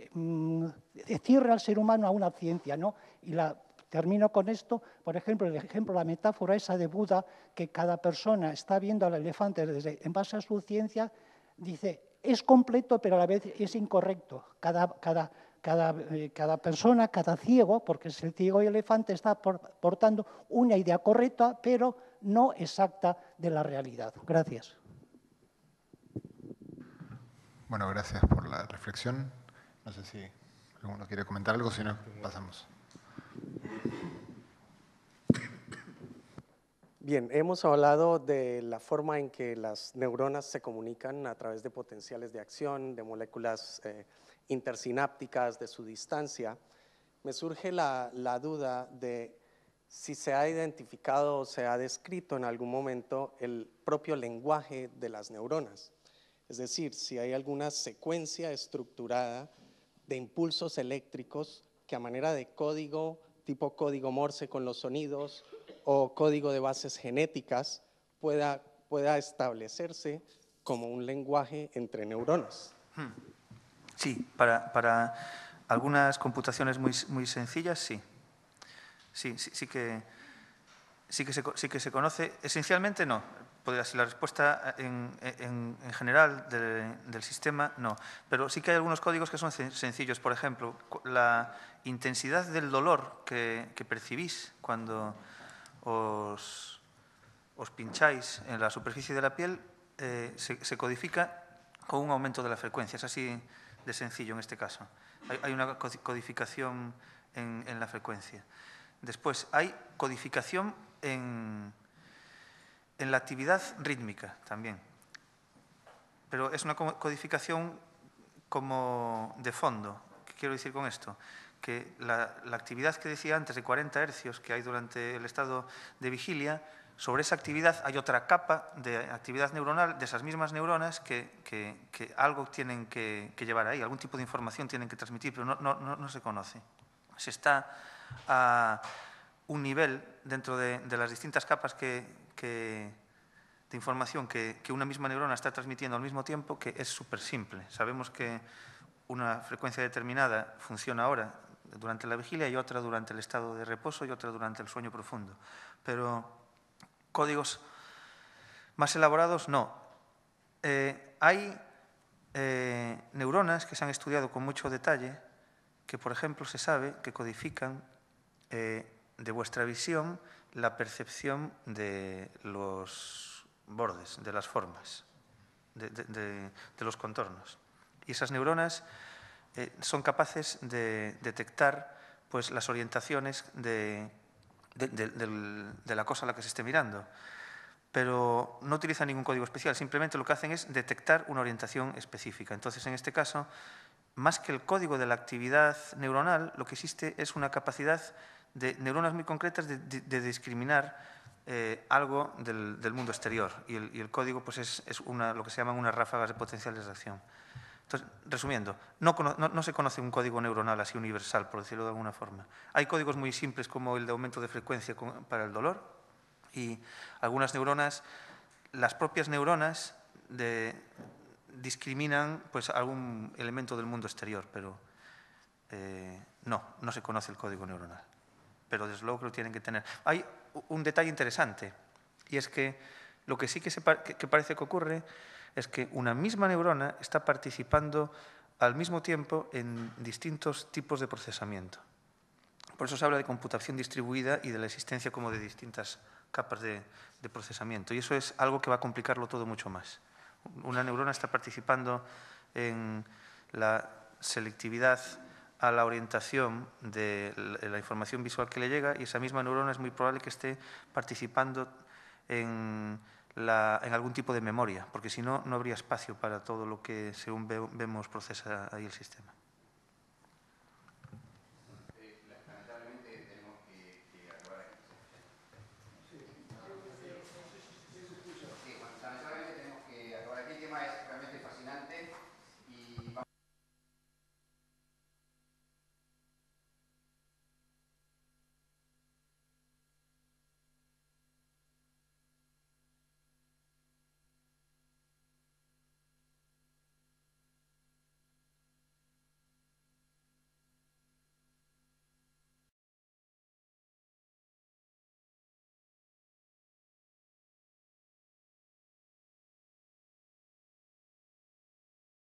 S9: eh, cierre al ser humano a una ciencia, ¿no? Y la, termino con esto, por ejemplo, el ejemplo, la metáfora esa de Buda, que cada persona está viendo al elefante desde, en base a su ciencia, dice, es completo, pero a la vez es incorrecto. Cada, cada, cada, eh, cada persona, cada ciego, porque es el ciego y el elefante, está por, portando una idea correcta, pero no exacta de la realidad. Gracias.
S1: Bueno, gracias por la reflexión. No sé si alguno quiere comentar algo, si no, pasamos.
S10: Bien, hemos hablado de la forma en que las neuronas se comunican a través de potenciales de acción, de moléculas eh, intersinápticas, de su distancia. Me surge la, la duda de si se ha identificado o se ha descrito en algún momento el propio lenguaje de las neuronas. Es decir, si hay alguna secuencia estructurada de impulsos eléctricos que a manera de código, tipo código Morse con los sonidos, o código de bases genéticas pueda, pueda establecerse como un lenguaje entre neuronas.
S3: Sí, para, para algunas computaciones muy, muy sencillas, sí. Sí, sí, sí, que, sí, que se, sí que se conoce. Esencialmente no. Podría ser la respuesta en, en, en general de, del sistema, no. Pero sí que hay algunos códigos que son sencillos. Por ejemplo, la intensidad del dolor que, que percibís cuando Os, os pincháis en la superficie de la piel, eh, se, se codifica con un aumento de la frecuencia. Es así de sencillo en este caso. Hay, hay una codificación en, en la frecuencia. Después, hay codificación en, en la actividad rítmica también. Pero es una codificación como de fondo. ¿Qué quiero decir con esto? Que la, la actividad que decía antes de cuarenta hercios que hay durante el estado de vigilia, sobre esa actividad hay otra capa de actividad neuronal de esas mismas neuronas que, que, que algo tienen que, que llevar ahí, algún tipo de información tienen que transmitir, pero no, no, no, no se conoce. Se está a un nivel dentro de, de las distintas capas que, que, de información que, que una misma neurona está transmitiendo al mismo tiempo que es súper simple. Sabemos que una frecuencia determinada funciona ahora durante la vigilia y otra durante el estado de reposo y otra durante el sueño profundo. Pero códigos más elaborados, no. Eh, hay eh, neuronas que se han estudiado con mucho detalle que, por ejemplo, se sabe que codifican eh, de vuestra visión la percepción de los bordes, de las formas, de, de, de, de los contornos. Y esas neuronas eh, son capaces de detectar pues, las orientaciones de, de, de, de, de la cosa a la que se esté mirando. Pero no utilizan ningún código especial, simplemente lo que hacen es detectar una orientación específica. Entonces, en este caso, más que el código de la actividad neuronal, lo que existe es una capacidad de neuronas muy concretas de, de, de discriminar eh, algo del, del mundo exterior. Y el, y el código pues, es, es una, lo que se llaman unas ráfagas de potenciales de acción. Entonces, resumiendo, no, no, no se conoce un código neuronal así universal, por decirlo de alguna forma. Hay códigos muy simples como el de aumento de frecuencia con, para el dolor, y algunas neuronas, las propias neuronas de, discriminan pues, algún elemento del mundo exterior, pero eh, no, no se conoce el código neuronal. Pero desde luego que lo tienen que tener. Hay un detalle interesante, y es que lo que sí que, se, que, que parece que ocurre es que una misma neurona está participando al mismo tiempo en distintos tipos de procesamiento. Por eso se habla de computación distribuida y de la existencia como de distintas capas de, de procesamiento. Y eso es algo que va a complicarlo todo mucho más. Una neurona está participando en la selectividad a la orientación de la información visual que le llega, y esa misma neurona es muy probable que esté participando en, la, en algún tipo de memoria, porque si no, no habría espacio para todo lo que, según ve, vemos, procesa ahí el sistema.